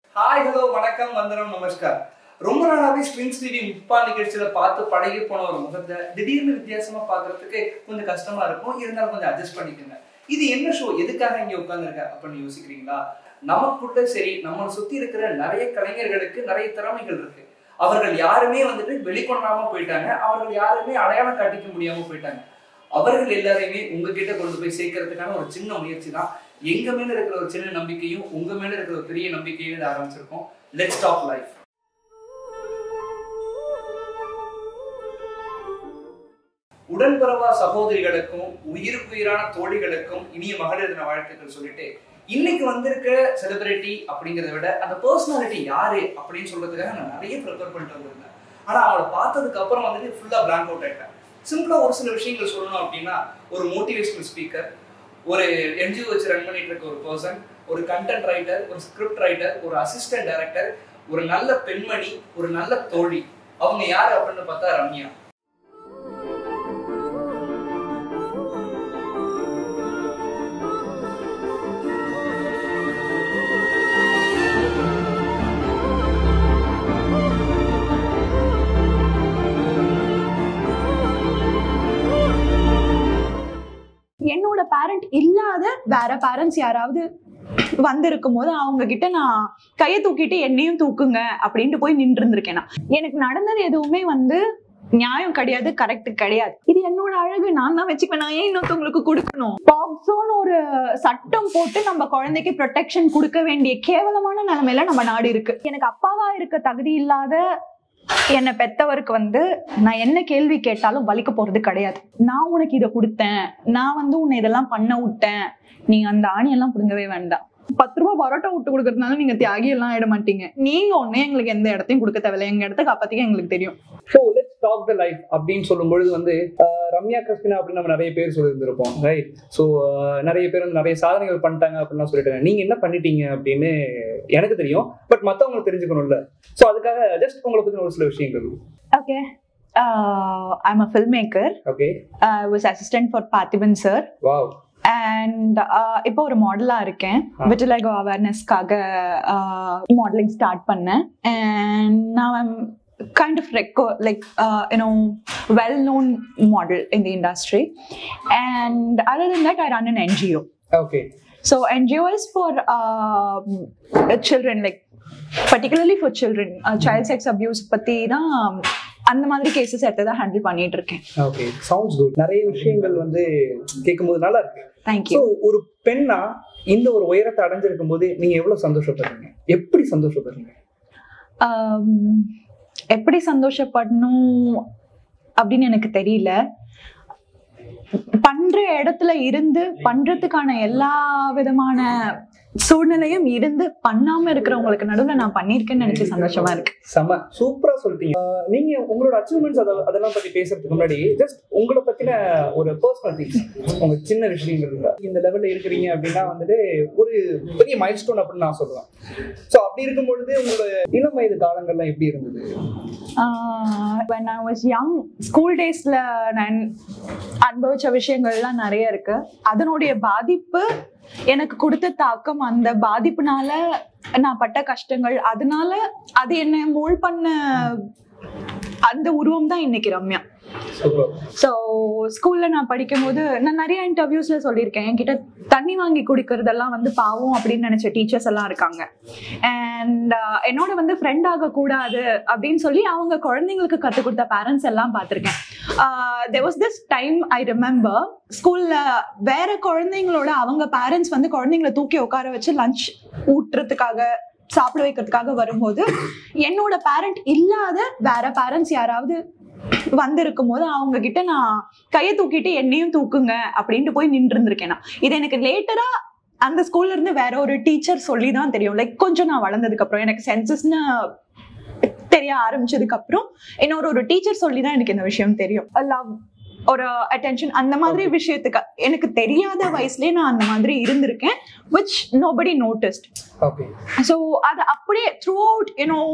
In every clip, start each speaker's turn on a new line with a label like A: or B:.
A: Hi hello வணக்கம் வந்தனம் நமஸ்கார். ரொம்ப நாளாவே ஸ்ட்ரிங்ஸ் டிவி முப்பா நிகழ்ச்சியில பார்த்து பழகி போன ஒரு முகத்தை திடீர்னு வித்தியாசமா பாக்குறதுக்கு கொஞ்சம் கஷ்டமா இருக்கும். இருந்தாலும் கொஞ்சம் அட்ஜஸ்ட் பண்ணிக்கோங்க. இது என்ன ஷோ, எதுக்காக இங்க உட்கார்ந்துருக்க அப்படின்னு யோசிக்கிறீங்களா? நமக்குள்ள சரி, நம்மளை சுத்தி இருக்கிற நிறைய கலைஞர்களுக்கு நிறைய திறமைகள் இருக்கு. அவர்கள் யாருமே வெளிக்கொணராம போயிட்டாங்க. அவர்கள் யாருமே அடையாளம் காட்டிக்க முடியாம போயிட்டாங்க. அவர்கள் எல்லாரையுமே உங்ககிட்ட கொண்டு போய் சேர்க்கறதுக்கான ஒரு சின்ன முயற்சி தான். எங்க மேல இருக்கிற ஒரு சின்ன நம்பிக்கையும் உங்க மேல இருக்கிற ஒரு பெரிய நம்பிக்கையும் ஆரம்பிச்சிருக்கோம். Let's talk life. உடன்பிறவா சகோதரிகளுக்கும் உயிருக்குயிரான தோழிகளுக்கும் இனிய மகளிர் தின வாழ்த்துக்கள் சொல்லிட்டு, இன்னைக்கு வந்திருக்க செலிபிரிட்டி அப்படிங்கிறத விட அந்த பர்சனாலிட்டி யாரு அப்படின்னு சொல்றதுக்காக நான் நிறைய ப்ரிப்பேர் பண்ணிட்டு வந்திருந்தேன். ஆனா அவளை பார்த்ததுக்கு அப்புறம் ஃபுல்லா பிளாங்க் அவுட் ஆயிட்டேன். சிம்பிளா ஒரு சில விஷயங்கள் சொல்லணும் அப்படின்னா, ஒரு மோட்டிவேஷனல் ஸ்பீக்கர், ஒரு என்ஜிஓ வச்சு ரன் பண்ணிட்டு இருக்க ஒரு பர்சன், ஒரு கண்டென்ட் ரைட்டர், ஒரு ஸ்கிரிப்ட் ரைட்டர், ஒரு அசிஸ்டன்ட் டைரக்டர், ஒரு நல்ல பெண்மணி, ஒரு நல்ல தோழி. அவங்க யாரு அப்படின்னு பார்த்தா ரம்யா.
B: என்னோட பேரண்ட் இல்லாத வேற பேரண்ட்ஸ் யாராவது வந்திருக்கும் போது அவங்க கிட்ட நான் கையை தூக்கிட்டு என்னையும் தூக்குங்க அப்படின்ட்டு போய் நின்று இருந்திருக்கேன். எனக்கு நடந்தது எதுவுமே நியாயம் கிடையாது, கரெக்ட் கிடையாது. இது என்னோட அழகு, நான் தான் வச்சுக்குவேன். நான் ஏன் இன்னொருத்தவங்களுக்கு கொடுக்கணும்? பாக்ஸோன்னு ஒரு சட்டம் போட்டு நம்ம குழந்தைக்கு ப்ரொடெக்ஷன் கொடுக்க வேண்டிய கேவலமான நிலைமையில நம்ம நாடு இருக்கு. எனக்கு அப்பாவா இருக்க தகுதி இல்லாத என்னை பெத்தவருக்கு நான் என்ன கேள்வி கேட்டாலும் வலிக்க போறது கிடையாது. நான் உனக்கு இதை கொடுத்தேன், நான் உன்னை இதெல்லாம் பண்ண விட்டேன், நீங்க அந்த ஆணியெல்லாம் புடுங்கவே வேண்டாம். 10 ரூபாய் பரோட்டா விட்டு கொடுக்கறதுனால நீங்க தியாகி எல்லாம் ஆயிட மாட்டீங்க. நீங்க ஒன்னே எங்களுக்கு எந்த இடத்தையும் கொடுக்க தேவையில்லை, எங்க இடத்த காப்பாத்திக்க எங்களுக்கு தெரியும்.
A: So let's talk the life அப்படின்னு சொல்லும் பொழுது ரம்யா கிறிஸ்டினா அப்படின்னு நம்ம நிறைய பேர் சொல்லியிருந்திருப்போம், ரைட்? ஸோ நிறைய பேர் நிறைய சாதனைகள் பண்ணிட்டாங்க அப்படின்லாம் சொல்லிட்டாங்க. நீங்க என்ன பண்ணிட்டீங்க அப்படின்னு எனக்கு தெரியும், பட் மற்றவங்களுக்கு தெரிஞ்சுக்கணும்ல. ஸோ அதுக்காக ஜஸ்ட் உங்களை பத்தி ஒரு சில விஷயங்கள்.
B: Okay, I'm a filmmaker.
A: Okay.
B: I was assistant for Parthiban sir.
A: Wow.
B: And இப்போ ஒரு மாடலா இருக்கேன். விட்டிலிகோ அவேர்னஸ்க்காக மாடலிங் ஸ்டார்ட் பண்ணேன். And now I'm kind of well-known model in the industry. And other than that, I run an NGO.
A: Okay.
B: So NGO is for children, particularly for children. Child sex abuse பத்தி தான் அந்த மாதிரி cases எடுத்ததான் handle பண்ணிட்டு இருக்கேன்.
A: Okay, sounds good. நிறைய விஷயங்கள் கேட்கும்போது நல்லா இருக்கு.
B: Thank you.
A: ஒரு பெண்ணா இந்த ஒரு உயரத்தை அடைஞ்சிருக்கும் போது நீங்க எவ்வளவு சந்தோஷப்படுறீங்க? எப்படி சந்தோஷப்படுறீங்க?
B: எப்படி சந்தோஷப்படணும் அப்படின்னு எனக்கு தெரியல. பண்ற இடத்துல இருந்து பண்றதுக்கான எல்லா விதமான சூழ்நிலையும் இருந்து பண்ணாம இருக்கிறவங்களுக்கு நடுவுல நான் பண்ணிருக்கேன்னு நினைச்சு சந்தோஷமா இருக்கு.
A: செம, சூப்பரா சொல்லிட்டீங்க. நீங்க உங்களோட அச்சீவ்மெண்ட்ஸ் அதெல்லாம் பத்தி பேசுறதுக்கு முன்னாடி ஜஸ்ட் உங்களை பத்தின ஒரு பர்சனல் திங்ஸ், உங்க சின்ன விஷயங்கள். இந்த லெவல்ல இருக்கிறீங்க அப்படின்னா ஒரு பெரிய மைல்ஸ்டோன் அப்படின்னு நான் சொல்லுவேன். ஸோ அப்படி இருக்கும் பொழுது உங்களோட இளம் வயது காலங்கள்லாம் எப்படி இருந்தது?
B: when I was young, school டேஸ்ல நான் அனுபவிச்ச விஷயங்கள்லாம் நிறைய இருக்கு. அதனுடைய பாதிப்பு, எனக்கு கொடுத்த தாக்கம், அந்த பாதிப்புனால நான் பட்ட கஷ்டங்கள், அதனால அது என்ன மோல்ட் பண்ண அந்த உருவம் தான் இன்னைக்கு ரம்யா. ஸோ ஸ்கூல்ல நான் படிக்கும் போது நான் நிறைய இன்டர்வியூஸ்ல சொல்லியிருக்கேன், என்கிட்ட தண்ணி வாங்கி குடிக்கிறதெல்லாம் பாவம் அப்படின்னு நினைச்ச டீச்சர்ஸ் எல்லாம் இருக்காங்க. அண்ட் என்னோட ஃப்ரெண்ட் ஆகக்கூடாது அப்படின்னு சொல்லி அவங்க குழந்தைங்களுக்கு கற்றுக் கொடுத்த பேரண்ட்ஸ் எல்லாம் பார்த்துருக்கேன். there was this time I remember, ஸ்கூல்ல வேற குழந்தைங்களோட அவங்க பேரண்ட்ஸ் குழந்தைங்களை தூக்கி உட்கார வச்சு லஞ்ச் ஊட்டுறதுக்காக சாப்பிட வைக்கிறதுக்காக வரும்போது, என்னோட பேரண்ட் இல்லாத வேற பேரண்ட்ஸ் யாராவது வந்திருக்கும் போது அவங்க கிட்ட நான் கையை தூக்கிட்டு என்னையும் தூக்குங்க அப்படின்ட்டு போய் நின்று இருந்திருக்கேன். இது எனக்கு லேட்டரா அந்த ஸ்கூல்ல இருந்து வேற ஒரு டீச்சர் சொல்லிதான் தெரியும். கொஞ்சம் நான் வளர்ந்ததுக்கு அப்புறம், எனக்கு சென்சஸ்ன்னு தெரிய ஆரம்பிச்சதுக்கு அப்புறம் இன்னொரு டீச்சர் சொல்லிதான் எனக்கு இந்த விஷயம் தெரியும். லவ், ஒரு அட்டென்ஷன், அந்த மாதிரி விஷயத்துக்கு எனக்கு தெரியாத வயசுலயே நான் அந்த மாதிரி இருந்திருக்கேன், which nobody noticed.
A: Okay.
B: So அது அப்படியே throughout,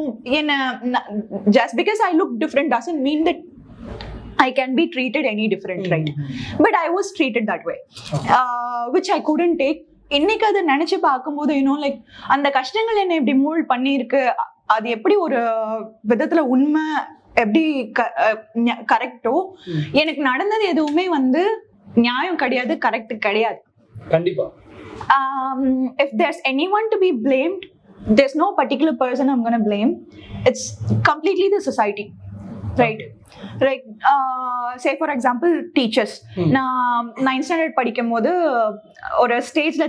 B: just because I look different doesn't mean that I can be treated any different, right? But I was treated that way, which I couldn't take. இன்னைக்கு அதை நினைச்சு பார்க்கும்போது இன்னும் like அந்த கஷ்டங்கள் என்ன இப்படி மூல்ட் பண்ணியிருக்கு, அது எப்படி ஒரு விதத்துல உண்மை எப்படி கரெக்டோ, எனக்கு நடந்தது எதுவுமே வந்து நியாயம் கிடையாது, கரெக்ட் கிடையாது.
A: கண்டிப்பா.
B: If there's anyone to be blamed, there's no particular person I'm going to blame. It's completely the society, right? Like say for example teachers. நான் 9th standard படிக்கும் போது ஒரு ஸ்டேஜ்ல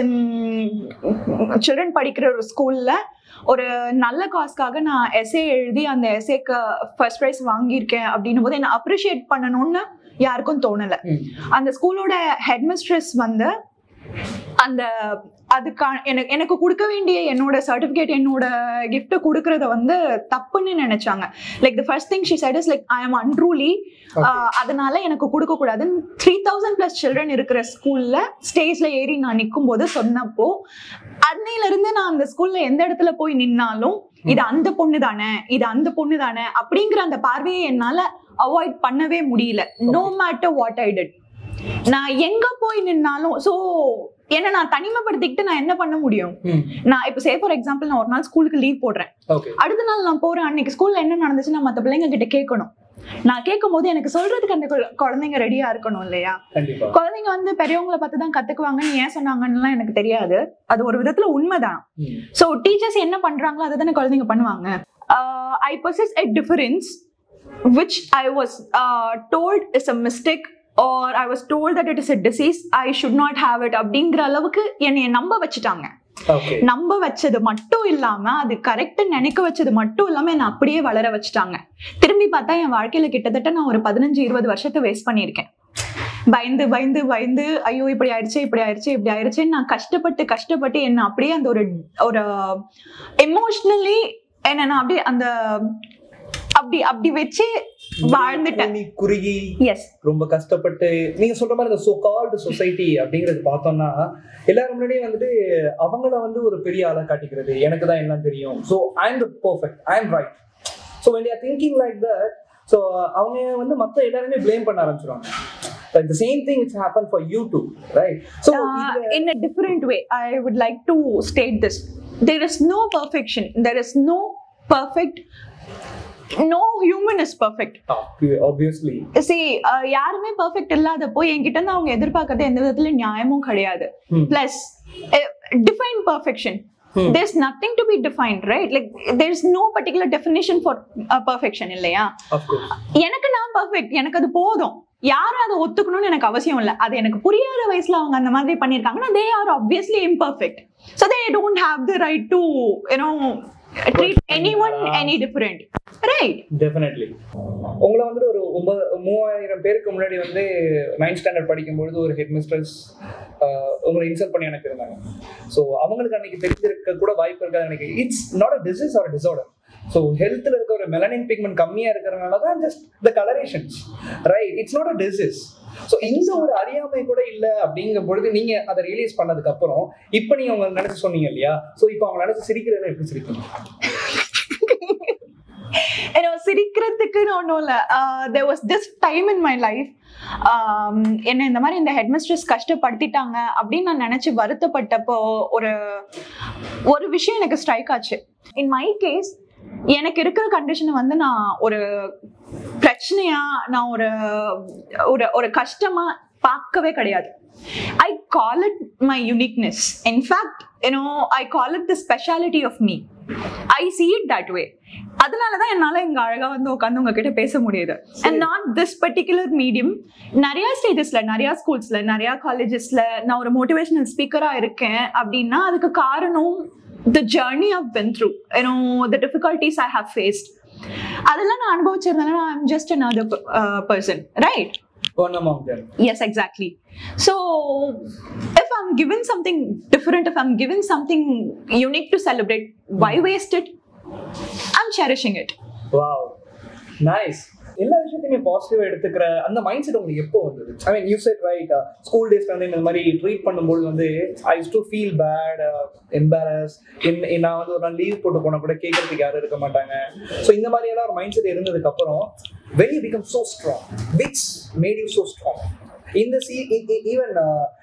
B: 3000 சில்ட்ரன் படிக்கிற ஒரு ஸ்கூல்ல ஒரு நல்ல காஸ்க்காக நான் எஸ்ஏ எழுதி அந்த எஸ்ஏக்கு ஃபர்ஸ்ட் ப்ரைஸ் வாங்கியிருக்கேன் அப்படின்னும் போது என்ன அப்ரிஷியேட் பண்ணணும்னு யாருக்கும் தோணல. அந்த ஸ்கூலோட ஹெட் மிஸ்ட்ரஸ் வந்து அந்த அதுக்கான எனக்கு கொடுக்க வேண்டிய என்னோட சர்டிபிகேட், என்னோட கிஃப்ட் கொடுக்கறத வந்து தப்புன்னு நினைச்சாங்க. Like the first thing she said is like I am unruly, அதனால எனக்கு கொடுக்க கூடாதுன்னு 3000+ சில்ட்ரன் இருக்கிற ஸ்கூல்ல ஸ்டேஜ்ல ஏறி நான் நிற்கும் போது சொன்னப்போ, அன்னையில இருந்து நான் அந்த ஸ்கூல்ல எந்த இடத்துல போய் நின்னாலும் இது அந்த பொண்ணு தானே, இது அந்த பொண்ணு தானே அப்படிங்கிற அந்த பார்வையை என்னால அவாய்ட் பண்ணவே முடியல. No matter what I did. நான் எங்க போய் நின்னாலும் சோ என்ன நான் தனிமைப்படுத்திக்கிட்டு நான் என்ன பண்ண முடியும்? நான் இப்ப சே ஃபார் எக்ஸாம்பிள் நான் ஒரு நாள் ஸ்கூலுக்கு லீவ் போடுறேன், அடுத்த நாள் நான் போறேன், அன்னைக்கு ஸ்கூல்ல என்ன நடந்துச்சு நான் மத்த பிள்ளைங்க கிட்ட கேட்கணும். நான் கேட்கும் போது எனக்கு சொல்றதுக்கு அந்த குழந்தைங்க ரெடியா இருக்கணும் இல்லையா? குழந்தைங்க வந்து பெரியவங்களை பார்த்து தான் கத்துக்குவாங்கன்னு ஏன் சொன்னாங்கன்னு எனக்கு தெரியாது, அது ஒரு விதத்துல உண்மைதான். சோ டீச்சர்ஸ் என்ன பண்றாங்களோ அதை தானே குழந்தைங்க பண்ணுவாங்க. I possess a difference which I was told is a mistake or I was told that it is a disease, I should not have it அப்படிங்கிற அளவுக்கு என்னைய நம்ப வச்சுட்டாங்க. நம்ப வச்சது மட்டும் இல்லாம அது கரெக்ட் நினைக்க வச்சது மட்டும் இல்லாம என்ன அப்படியே வளர வச்சுட்டாங்க. திரும்பி பார்த்தா என் வாழ்க்கையில கிட்டத்தட்ட நான் ஒரு 15-20 வருஷத்தை வேஸ்ட் பண்ணியிருக்கேன். பயந்து பயந்து பயந்து ஐயோ இப்படி ஆயிடுச்சு இப்படி ஆயிடுச்சு இப்படி ஆயிடுச்சுன்னு நான் கஷ்டப்பட்டு என்ன அப்படியே அந்த ஒரு எமோஷனலி என்ன நான் அப்படியே அந்த அப்படி வச்சு வாழ்ந்துட்டேன்.
A: குறுகி ரொம்ப கஷ்டப்பட்டு நீங்க சொல்ற மாதிரி இந்த சோ கால்டு சொசைட்டி அப்படிங்கறது பார்த்தோம்னா எல்லாரும் முன்னாடியே வந்துட்டு அவங்கள வந்து ஒரு பெரிய ஆளா காட்டிக்கிறது, எனக்கு தான் எல்லாம் தெரியும், so I am the perfect, I am right. So when they are thinking like that, so அவங்க வந்து மத்த எல்லாரையுமே blame பண்ண ஆரம்பிச்சிடுவாங்க. Like the same thing which happened for you too, right? So
B: in a different way I would like to state this. There is no perfection, there is no perfect, no human is perfect.
A: Obviously.
B: See, யாருமே perfect இல்லாத போய் என்கிட்ட இருந்து அவங்க எதிர்பார்க்கறது எந்த விதத்துல நியாயமும் கிடையாது. Plus define perfection. There's nothing to be defined, right? Like there's no particular definition for perfection இல்லையா?
A: Of course.
B: எனக்கு நான் பெர்ஃபெக்ட், எனக்கு அது போதும், யாரும் அதை ஒத்துக்கணும்னு எனக்கு அவசியம் இல்லை. அது எனக்கு புரியாத வயசுல அவங்க அந்த மாதிரி பண்ணிருக்காங்கன்னா they are obviously imperfect, so they don't have the right to treat anyone any different, right?
A: Definitely. உங்களை வந்து ஒரு 3000 பேருக்கு முன்னாடி வந்து 9th ஸ்டாண்டர்ட் படிக்கும்பொழுது ஒரு ஹெட் மிஸ்ட்ரஸ் உங்களை இன்சல்ட் பண்ணி அனுப்பியிருந்தாங்க. ஸோ அவங்களுக்கு அன்னைக்கு தெரிஞ்சிருக்க கூட வாய்ப்பு இருக்காது எனக்கு. It's not a disease or disorder. So ஹெல்த்தில் இருக்க ஒரு மெலனின் பிக்மெண்ட் கம்மியாக இருக்கிறதுனால தான் just the colourations, right? It's not a disease. So இந்த ஒரு அறியாமை கூட இல்லை அப்படிங்கும் பொழுது நீங்க அதை ரியலைஸ் பண்ணதுக்கு அப்புறம் இப்போ நீங்க அவங்க நினைச்சு சொன்னீங்க இல்லையா? ஸோ இப்போ அவங்க நினைச்சு சிரிக்கிறத எப்படி சிரிக்கணும்?
B: சிரிக்கிறதுக்கு ஒன்றும் இல்லை. there was this time in my life என்ன இந்த மாதிரி இந்த ஹெட் மிஸ்ட்ரஸ் கஷ்டப்படுத்திட்டாங்க அப்படின்னு நான் நினைச்சு வருத்தப்பட்டப்போ ஒரு விஷயம் எனக்கு ஸ்ட்ரைக் ஆச்சு. இன் மை கேஸ் எனக்கு இருக்கிற கண்டிஷனை வந்து நான் ஒரு பிரச்சனையா நான் ஒரு கஷ்டமா பார்க்கவே கிடையாது. I call it my uniqueness. In fact, I call it the speciality of me. I see it that way. அதனாலதான் என்னால இங்க அழகா வந்து உட்காந்து உங்ககிட்ட பேச முடியுது. And not this particular medium. நிறைய ஸ்டேஜஸ்ல, நிறைய ஸ்கூல்ஸ்ல, நிறைய காலேஜஸ்ல நான் ஒரு மோட்டிவேஷனல் ஸ்பீக்கரா இருக்கேன் அப்படின்னா அதுக்கு காரணம் the journey I've been through, the difficulties I have faced. அதெல்லாம் நான் அனுபவிச்சிருந்தேன்னா I'm just another person, right?
A: One among them.
B: Yes, exactly. So if I'm given something different, if I'm given something unique to celebrate, why waste it? I'm cherishing it.
A: Wow, nice. எல்லா விஷயத்தையுமே பாசிட்டிவா எடுத்துக்கிற அந்த mind set உங்களுக்கு எப்போ வந்தது? I mean you said right, school டேஸ்ல வந்து இந்த மாதிரி ட்ரீட் பண்ணும்போது வந்து I use to feel bad, embarrass. நான் வந்து ஒரு நாள் லீவ் போட்டு போனா கூட கேட்கறதுக்கு யாரும் இருக்க மாட்டாங்க. ஸோ இந்த மாதிரி எல்லாம் ஒரு மைண்ட் செட் இருந்ததுக்கு அப்புறம் when you become so strong, which made you so strong in the even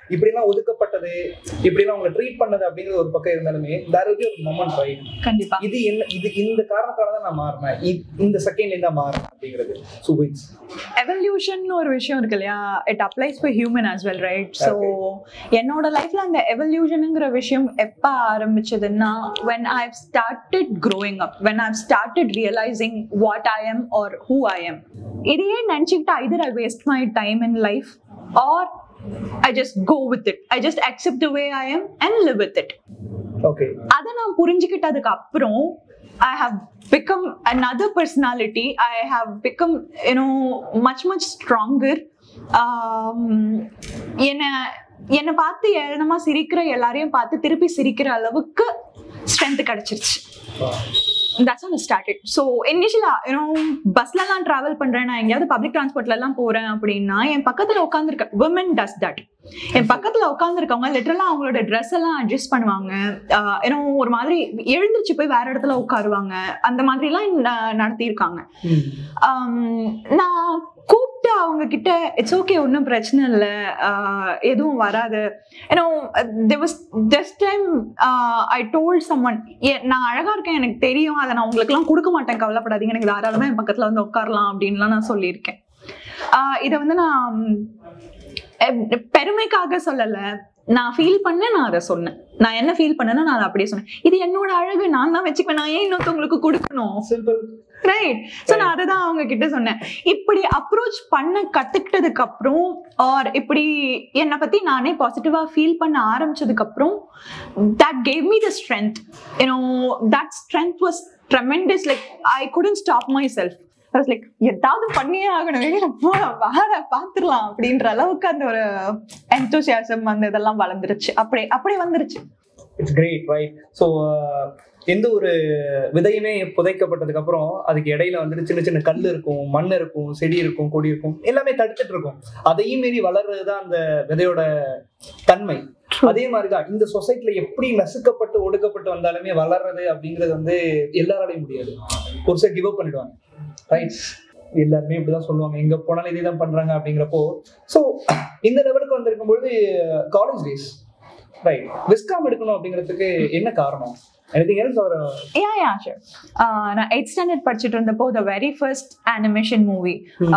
A: இப்படிலாம் ஒதுக்கப்பட்டது, இப்படிலாம் உங்களை ட்ரீட் பண்ணது அப்படிங்கிறது ஒரு பக்கம் இருந்தாலுமே there will be a moment, right?
B: கண்டிப்பா
A: இது என்ன, இது இந்த காரணத்தால தான் நான் மாறினேன், இந்த செகண்ட்ல இருந்தா மாறினேன் அப்படிங்கிறது. So it's
B: எவல்யூஷன் ஒரு விஷயம் இருக்கு இல்லையா, it applies for human as well, right? So என்னோட லைஃப்ல அந்த எவல்யூஷனுங்கிற விஷயம் எப்போ ஆரம்பிச்சதுன்னா when I've started growing up, when I've started realizing what I am or who I am. இதையே நினைச்சுக்கிட்டு either I waste my time in life or I just go with it. I just accept the way I am and live with it.
A: okay.
B: அதை நான் புரிஞ்சுக்கிட்டதுக்கு அப்புறம் I have become another personality. I have become, you know, much stronger. என்னை பார்த்து ஏனமா சிரிக்கிற எல்லாரையும் பார்த்து திருப்பி சிரிக்கிற அளவுக்கு ஸ்ட்ரென்த் கிடைச்சிருச்சு. That's how I started. So initially, you know, busla la travel பண்றேன், நான் எங்கயாவது பப்ளிக் டிரான்ஸ்போர்ட்ல எல்லாம் போறேன் அப்படின்னா என் பக்கத்துல உட்கார்ந்துருக்க women does that. என் பக்கத்துல உட்கார்ந்துருக்கவங்க லிட்டரலா அவங்களோட ட்ரெஸ் எல்லாம் அட்ஜஸ்ட் பண்ணுவாங்க, ஏன்னா ஒரு மாதிரி எழுந்திருச்சு போய் வேற இடத்துல உட்காருவாங்க, அந்த மாதிரி எல்லாம் நடத்தியிருக்காங்க. நான் கூப்பிட்டு அவங்க கிட்ட இட்ஸ் ஓகே, ஒன்றும் பிரச்சனை இல்லை, எதுவும் வராது. ஏன்னா this time I told someone, நான் அழகா இருக்கேன் எனக்கு தெரியும், அதை நான் உங்களுக்கு எல்லாம் கொடுக்க மாட்டேன், கவலைப்படாதீங்க, எனக்கு தாராளமா என் பக்கத்துல வந்து உட்காரலாம் அப்படின்லாம் நான் சொல்லியிருக்கேன். இதை வந்து நான் பெருமைக்காக சொல்லல, நான் ஃபீல் பண்ணேன், நான் அதை சொன்னேன். நான் என்ன ஃபீல் பண்ணேன்னா நான் அதை அப்படியே சொன்னேன். இது என்னோட அழகு, நான் தான் வச்சுக்குவேன், நான் ஏன் இன்னொருத்தவங்களுக்கு கொடுக்கணும், ரைட்? ஸோ நான் அதை தான் அவங்க கிட்ட சொன்னேன். இப்படி அப்ரோச் பண்ண கத்துக்கிட்டதுக்கு அப்புறம் ஆர் இப்படி என்னை பத்தி நானே பாசிட்டிவா ஃபீல் பண்ண ஆரம்பிச்சதுக்கு அப்புறம் that gave me the strength. You know, that strength was tremendous. Like I couldn't stop myself. I was like, ஏதாவது பண்ணியே ஆகணும், வேற பாத்துடலாம் அப்படின்ற அளவுக்கு அந்த ஒரு enthusiasm அந்த இதெல்லாம் வளர்ந்துருச்சு, அப்படி வந்துருச்சு.
A: It's great, right? ஸோ எந்த ஒரு விதையுமே புதைக்கப்பட்டதுக்கு அப்புறம் அதுக்கு இடையில வந்துட்டு சின்ன சின்ன கல் இருக்கும், மண் இருக்கும், செடி இருக்கும், கொடி இருக்கும், எல்லாமே தடுத்துட்டு இருக்கும். அதையும் மீறி வளர்றதுதான் அந்த விதையோட தன்மை. அதே மாதிரிதான் இந்த சொசைட்டில எப்படி நசுக்கப்பட்டு ஒடுக்கப்பட்டு வந்தாலுமே வளர்றது அப்படிங்கிறது வந்து எல்லாராலையும் முடியாது. ஒரு சில கிவ் அப் பண்ணிடுவாங்க, ரைட்? எல்லாருமே இப்படிதான் சொல்லுவாங்க, எங்க போனாலும் இதே தான் பண்றாங்க அப்படிங்கிறப்போ. ஸோ இந்த லெவலுக்கு வந்திருக்கும் பொழுது காலேஜ் டேஸ், ரைட், விஸ்காம் எடுக்கணும் அப்படிங்கிறதுக்கு என்ன காரணம்? Anything else or
B: yeah sure. நான் 8th standard படிச்சிட்டு இருந்தப்போ the very first animation movie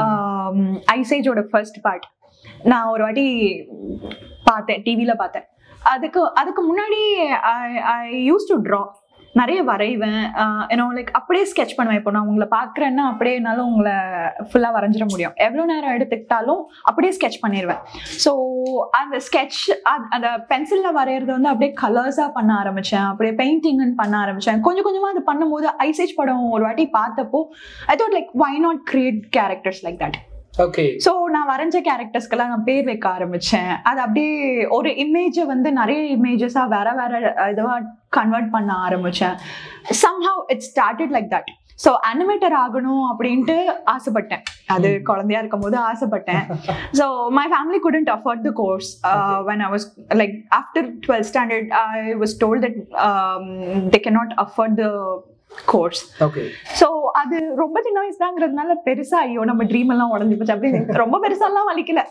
B: Ice Age ஓட first part நான் ஒரு வாட்டி பார்த்தேன், டிவில பார்த்தேன். அதுக்கு முன்னாடி I used to draw, நிறைய வரைவேன், ஏன்னோ லைக் அப்படியே ஸ்கெட்ச் பண்ணுவேன். இப்போ நான் உங்களை பார்க்குறேன்னா அப்படியே என்னால் உங்களை ஃபுல்லாக வரைஞ்சிட முடியும், எவ்வளோ நேரம் எடுத்துக்கிட்டாலும் அப்படியே ஸ்கெட்ச் பண்ணிடுவேன். ஸோ அந்த ஸ்கெட்ச் அந்த பென்சிலில் வரைகிறது வந்து அப்படியே கலர்ஸாக பண்ண ஆரம்பித்தேன், அப்படியே பெயிண்டிங்னு பண்ண ஆரம்பித்தேன். கொஞ்சம் கொஞ்சமாக அது பண்ணும்போது Ice Age படம் ஒரு வாட்டி பார்த்தப்போ I thought like why not create characters like that.
A: ஓகே.
B: ஸோ நான் வரைஞ்ச கேரக்டர்ஸ்க்கெல்லாம் நான் பேர் வைக்க ஆரம்பிச்சேன். அது அப்படியே ஒரு இமேஜை வந்து நிறைய இமேஜஸா வேற இதுவா கன்வெர்ட் பண்ண ஆரம்பிச்சேன். somehow it started like that. So animator ஆகணும் அப்படின்ட்டு ஆசைப்பட்டேன், அது குழந்தையா இருக்கும் போது ஆசைப்பட்டேன். So my family couldn't afford the course. When I was like after 12th standard I was told that they cannot afford the course.
A: Okay.
B: So அது ரொம்ப சின்ன வயசுதாங்கிறதுனால பெருசா ஐயோ நம்ம ட்ரீம் எல்லாம் உடஞ்சு போச்சு அப்படின்னு ரொம்ப பெருசா எல்லாம் வலிக்கல.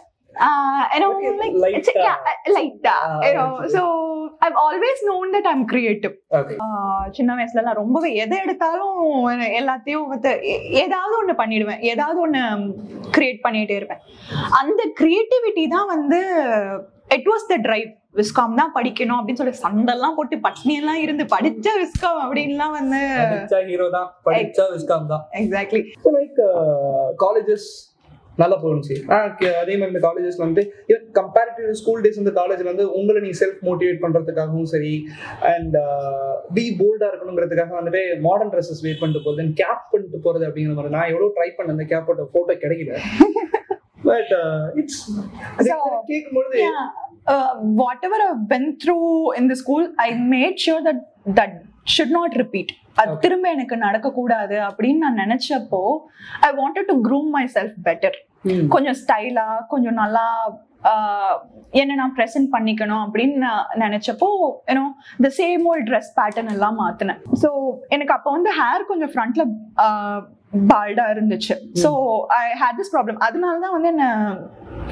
B: So I've always known that I'm creative. சின்ன வயசுல எல்லாம் ரொம்பவே எதை எடுத்தாலும் எல்லாத்தையும் ஏதாவது ஒண்ணு பண்ணிடுவேன், ஏதாவது ஒண்ணு கிரியேட் பண்ணிட்டே இருப்பேன். அந்த கிரியேட்டிவிட்டி தான் வந்து it was the drive. Viscom தான் படிக்கணும் அப்படின்னு சொல்லி சண்டெல்லாம் போட்டு பட்னி எல்லாம் இருந்து படிச்ச விஸ்காம் அப்படின்லாம் வந்து
A: ஹீரோ தான், படிச்ச விஸ்காம் தான்.
B: எக்ஸாக்ட்லி.
A: லைக் காலேஜஸ் நல்லா போணுச்சு. அதே மாதிரி இந்த காலேஜஸ்ல வந்து கம்பேரிட்டிவ் ஸ்கூல் டேஸ் இந்த காலேஜ்ல வந்து உங்களை நீ செல்ஃப் மோட்டிவேட் பண்றதுக்காகவும் சரி, அண்ட் பி போல்டா இருக்கணுங்கிறதுக்காக வந்துட்டு மாடர்ன் ட்ரெஸ்ஸஸ் வேர் பண்ணிட்டு போறது, கேப் பண்ணிட்டு போறது அப்படிங்கிற மாதிரி நான் எவ்வளவு ட்ரை பண்ணேன், அந்த கேப்போட போட்டோ கிடைக்கல. பட் இட்ஸ் கேட்கும்பொழுது
B: whatever I've been through in the school, I made sure that should not repeat. அது திரும்ப எனக்கு நடக்க கூடாது அப்படின்னு நான் நினைச்சப்போ I wanted to groom myself better. கொஞ்சம் ஸ்டைலா, கொஞ்சம் நல்லா என்ன நான் ப்ரெசென்ட் பண்ணிக்கணும் அப்படின்னு நினைச்சப்போ ஏன்னோ இந்த சேம் ஓல்ட் ட்ரெஸ் பேட்டர்ன் எல்லாம் மாத்தினேன். ஸோ எனக்கு அப்போ வந்து ஹேர் கொஞ்சம் ஃப்ரண்ட்ல பால்டா இருந்துச்சு. So I hate this problem. அதனாலதான் வந்து என்ன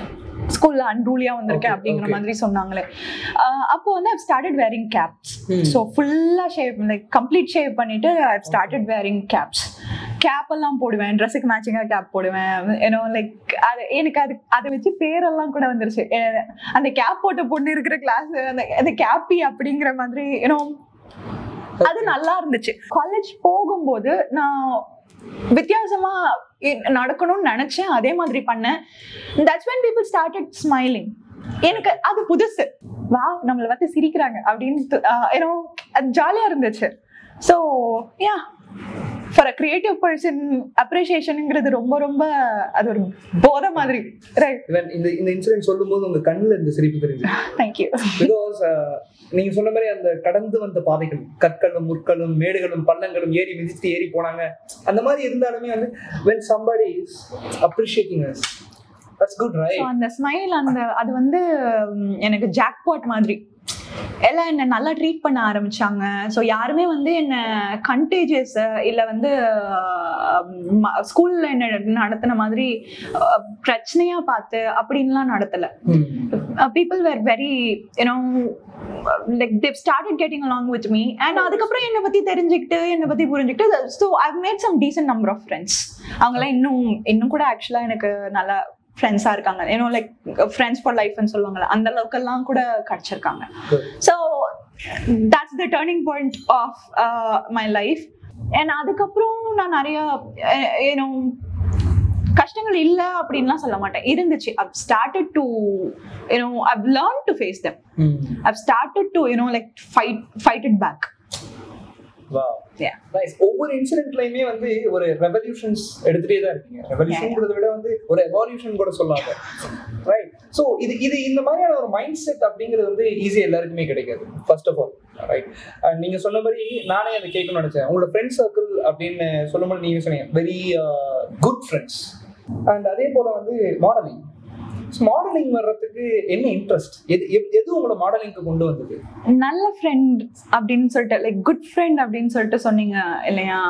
B: ஸ்கூல்ல அன்ரூலியா வந்திருக்கேன் அப்படிங்கிற மாதிரி சொன்னாங்களே. அப்போ வந்து I started wearing caps. So ஃபுல்லா ஷேவ் லைக் கம்ப்ளீட் ஷேவ் பண்ணிட்டு I started wearing caps. Cap எல்லாம் போடுவேன், ட்ரெஸ்ஸுக்கு மேட்சிங்கா கேப் போடுவேன். ஏன்னோ லைக் அது எனக்கு அதை வச்சு பேரெல்லாம் கூட வந்துருச்சு. அந்த கேப் போட்ட பொண்ணு இருக்கிற கிளாஸ் அந்த கேப்பி அப்படிங்கிற மாதிரி ஏன்னோ அது நல்லா இருந்துச்சு. காலேஜ் போகும்போது நான் வித்தியாசமா நடக்கணும்னு நினைச்சேன், அதே மாதிரி பண்ணேன். That's when people started smiling. எனக்கு அது புதுசு, வா நம்மள பார்த்து சிரிக்கிறாங்க அப்படின்னு ஏன்னோ அது ஜாலியா இருந்துச்சு. So yeah, for a creative person அப்ரிசியேஷனுங்கிறது ரொம்ப ரொம்ப அது ஒரு போத மாதிரி.
A: இந்த இன்சிடென்ட் சொல்லும்போது உங்க கண்ணுல இந்த சிரிப்பு தெரியுது.
B: தேங்க்யூ.
A: பிகாஸ் நீங்க சொன்ன மாதிரி அந்த கடந்து வந்த பாதைகள், கற்களும் முற்களும் மேடுகளும் பள்ளங்களும் ஏறி மிதிச்சுட்டு ஏறி போனாங்க, அந்த மாதிரி இருந்தாலுமே வந்து when somebody is appreciating us, that's good, right?
B: அந்த ஸ்மைல் அது வந்து எனக்கு ஜாக்பாட் மாதிரி. எல்லாம் என்ன நல்லா ட்ரீட் பண்ண ஆரம்பிச்சாங்க. ஸோ யாருமே வந்து என்ன கண்டேஜியஸ் இல்லை வந்து ஸ்கூல்ல என்ன நடத்தின மாதிரி பிரச்சனையா பார்த்து அப்படின்லாம் நடத்தல. People were very you know like they've started getting along with me, and அதுக்கப்புறம் என்னை பத்தி தெரிஞ்சுக்கிட்டு என்னை பத்தி புரிஞ்சுக்கிட்டு so I've made some decent number of friends. அவங்கெல்லாம் இன்னும் கூட ஆக்சுவலா எனக்கு நல்லா ஃப்ரெண்ட்ஸா இருக்காங்க. ஏன்னோ லைக் ஃப்ரெண்ட்ஸ் ஃபார் லைஃப்னு சொல்லுவாங்கல்ல, அந்த அளவுக்கெல்லாம் கூட கிடைச்சிருக்காங்க. So that's the turning point of my life. and அதுக்கப்புறம் நான் நிறைய ஏன்னோ கஷ்டங்கள் இல்லை அப்படின்லாம் சொல்ல மாட்டேன், இருந்துச்சு. I've started to I've learned to face them. I've started to like fight it back.
A: Wow.
B: Yeah.
A: Nice. ஒவ்வொரு இன்சிடென்ட்லயுமே வந்து ஒரு ரெவல்யூஷன்ஸ் எடுத்துட்டே தான் இருக்கீங்க. ரெவல்யூஷன்ங்கிறத விட வந்து ஒரு எவால்யூஷன் கூட சொல்லலாம், ரைட்? ஸோ இது இந்த மாதிரியான ஒரு மைண்ட் செட் அப்படிங்கிறது வந்து ஈஸியாக எல்லாருக்குமே கிடைக்காது, ஃபர்ஸ்ட் ஆஃப் ஆல், ரைட்? நீங்க சொன்ன மாதிரி நானே அதை கேட்கணும்னு நினைச்சேன். உங்களோட ஃப்ரெண்ட் சர்க்கிள் அப்படின்னு சொல்லும்போது நீங்க சொன்னீங்க வெரி குட் ஃப்ரெண்ட்ஸ். அண்ட் அதே போல வந்து மாடலிங் வர்றதுக்கு என்ன இன்ட்ரெஸ்ட், எது உங்களோட மாடலிங்க்கு கொண்டு வந்தது?
B: நல்ல ஃப்ரெண்ட் அப்படின்னு சொல்லிட்டு லைக் குட் ஃப்ரெண்ட் அப்படின்னு சொல்லிட்டு சொன்னீங்க இல்லையா?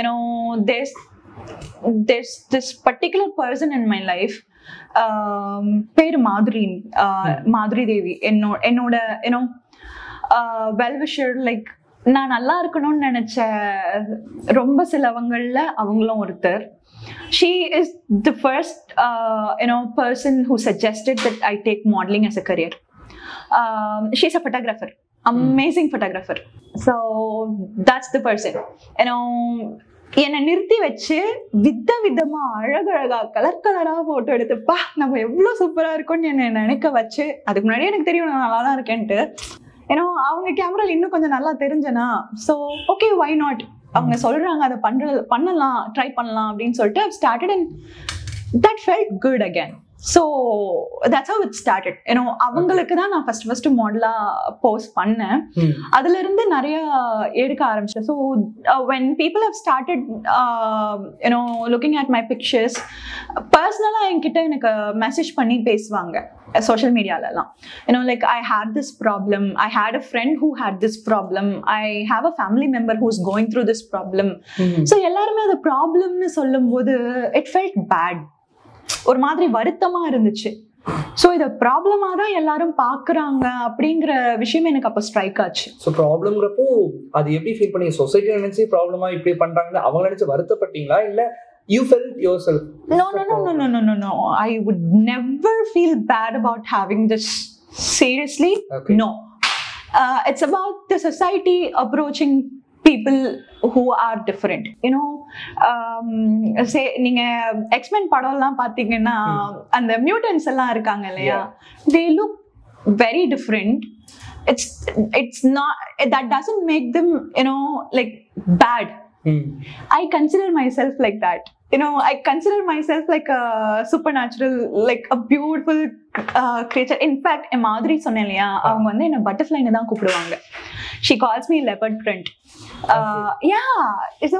B: there's this particular person in my life. பேரு மாதிரி தேவி. என்னோட வெல்விஷர். லைக் நான் நல்லா இருக்கணும்னு நினைச்ச ரொம்ப சிலவங்கள்ல அவங்களும் ஒருத்தர். She is the first person who suggested that I take modeling as a career. She's a photographer, amazing photographer. So that's the person. என்னை நிறுத்தி வச்சு விதமா அழகழகா கலரா போட்டோ எடுத்துப்பா நம்ம எவ்வளவு சூப்பரா இருக்கோம்னு என்னை நினைக்க வச்சு, அதுக்கு முன்னாடியே எனக்கு தெரியும் நான் நல்லா தான் இருக்கேன்ட்டு. அவங்க கேமரால இன்னும் கொஞ்சம் நல்லா தெரிஞ்சனா, ஸோ ஓகே வை நாட், அவங்க சொல்றாங்க அதை பண்ணலாம், ட்ரை பண்ணலாம் அப்படின்னு சொல்லிட்டு I've started, and that felt good again. So that's how it started. அவங்களுக்கு தான் நான் ஃபர்ஸ்ட் மாடலா போஸ்ட் பண்ணேன். அதுல இருந்து நிறைய எடுக்க ஆரம்பிச்சேன். So when people have started looking at my pictures, personally என்கிட்ட எனக்கு மெசேஜ் பண்ணி பேசுவாங்க social media லாம். Like I had this problem, I had a friend who had this problem, I have a family member who's going through this problem. So எல்லாருமே அந்த ப்ராப்ளம்னு சொல்லும்போது it felt bad, ஒரு மாதிரி வருத்தமா இருந்துச்சு. சோ இத ப்ராப்ளமா தான் எல்லாரும் பாக்குறாங்க அப்படிங்கிற விஷயம் எனக்கு அப்ப ஸ்ட்ரைக் ஆச்சு.
A: சோ ப்ராப்ளம்ங்கறப்போ அது எப்படி ஃபீல் பண்ணீங்க? சொசைட்டி நினைச்சு ப்ராப்ளமா இப்படி பண்றாங்கன்னு அவங்க நினைச்சு வருத்தப்பட்டீங்களா, இல்ல you felt yourself?
B: No. I would never feel bad about having this. Seriously, okay. No. It's about the society approaching people who are different. Say நீங்க எக்ஸ்மென் படம் எல்லாம் பாத்தீங்கன்னா அந்த மியூட்டன்ஸ் எல்லாம் இருக்காங்க இல்லையா, they look very different. It's not, that doesn't make them like bad. I consider myself like that. I consider myself like a supernatural, like a beautiful creature. In fact, Madhuri சொன்னேன்லையா, அவங்க வந்து என்ன பட்டர்ஃப்ளைன்னு தான் கூப்பிடுவாங்க. She calls me leopard print. Yeah, so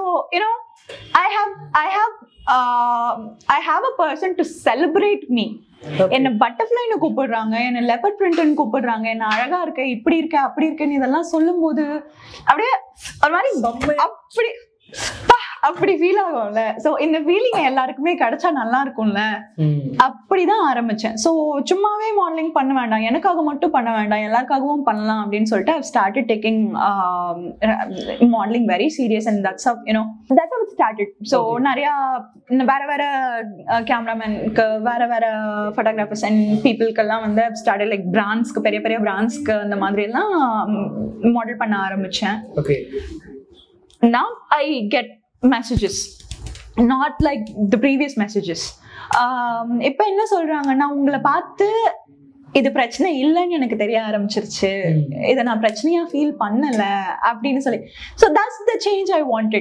B: I have a person to celebrate me. என்ன பட்டர்ஃப்ளைன்னு கூப்பிடுறாங்க, என்ன leopard பிரிண்ட்னு கூப்பிடுறாங்க, என்ன அழகா இருக்க, இப்படி இருக்க, அப்படி இருக்கேன்னு இதெல்லாம் சொல்லும் போது அப்படியே ஒரு மாதிரி அப்படி அப்படி ஃபீல் ஆகும்ல. சோ இந்த ஃபீலிங் எல்லாருக்குமே கிடைச்சா நல்லா இருக்கும்ல, அப்படிதான் ஆரம்பிச்சேன். சோ சும்மாவே மாடலிங் பண்ண வேண்டாம், எனக்காக மட்டும் பண்ண வேண்டாம், எல்லாருக்காகவும் பண்ணலாம் அப்படின்னு சொல்லிட்டு I started taking modeling very serious, and that's how it started. So நிறைய வேற வேற கேமராமேனுக்கு, வேற வேற போட்டோகிராஃபர்ஸ் அண்ட் பீப்புளுக்கு எல்லாம் வந்து started like பிராண்ட்ஸ்க்கு, பெரிய பெரிய பிராண்ட்ஸ்க்கு அந்த மாதிரி எல்லாம் மாடல் பண்ண ஆரம்பிச்சேன்.
A: Okay.
B: Now I get messages, not like the previous messages. இப்ப என்ன சொல்றாங்கன்னா, உங்களை பார்த்து இது பிரச்சனை இல்லைன்னு எனக்கு தெரிய ஆரம்பிச்சிருச்சு, இதை நான் பிரச்சனையா ஃபீல் பண்ணல அப்படின்னு சொல்லி. So that's the change I wanted.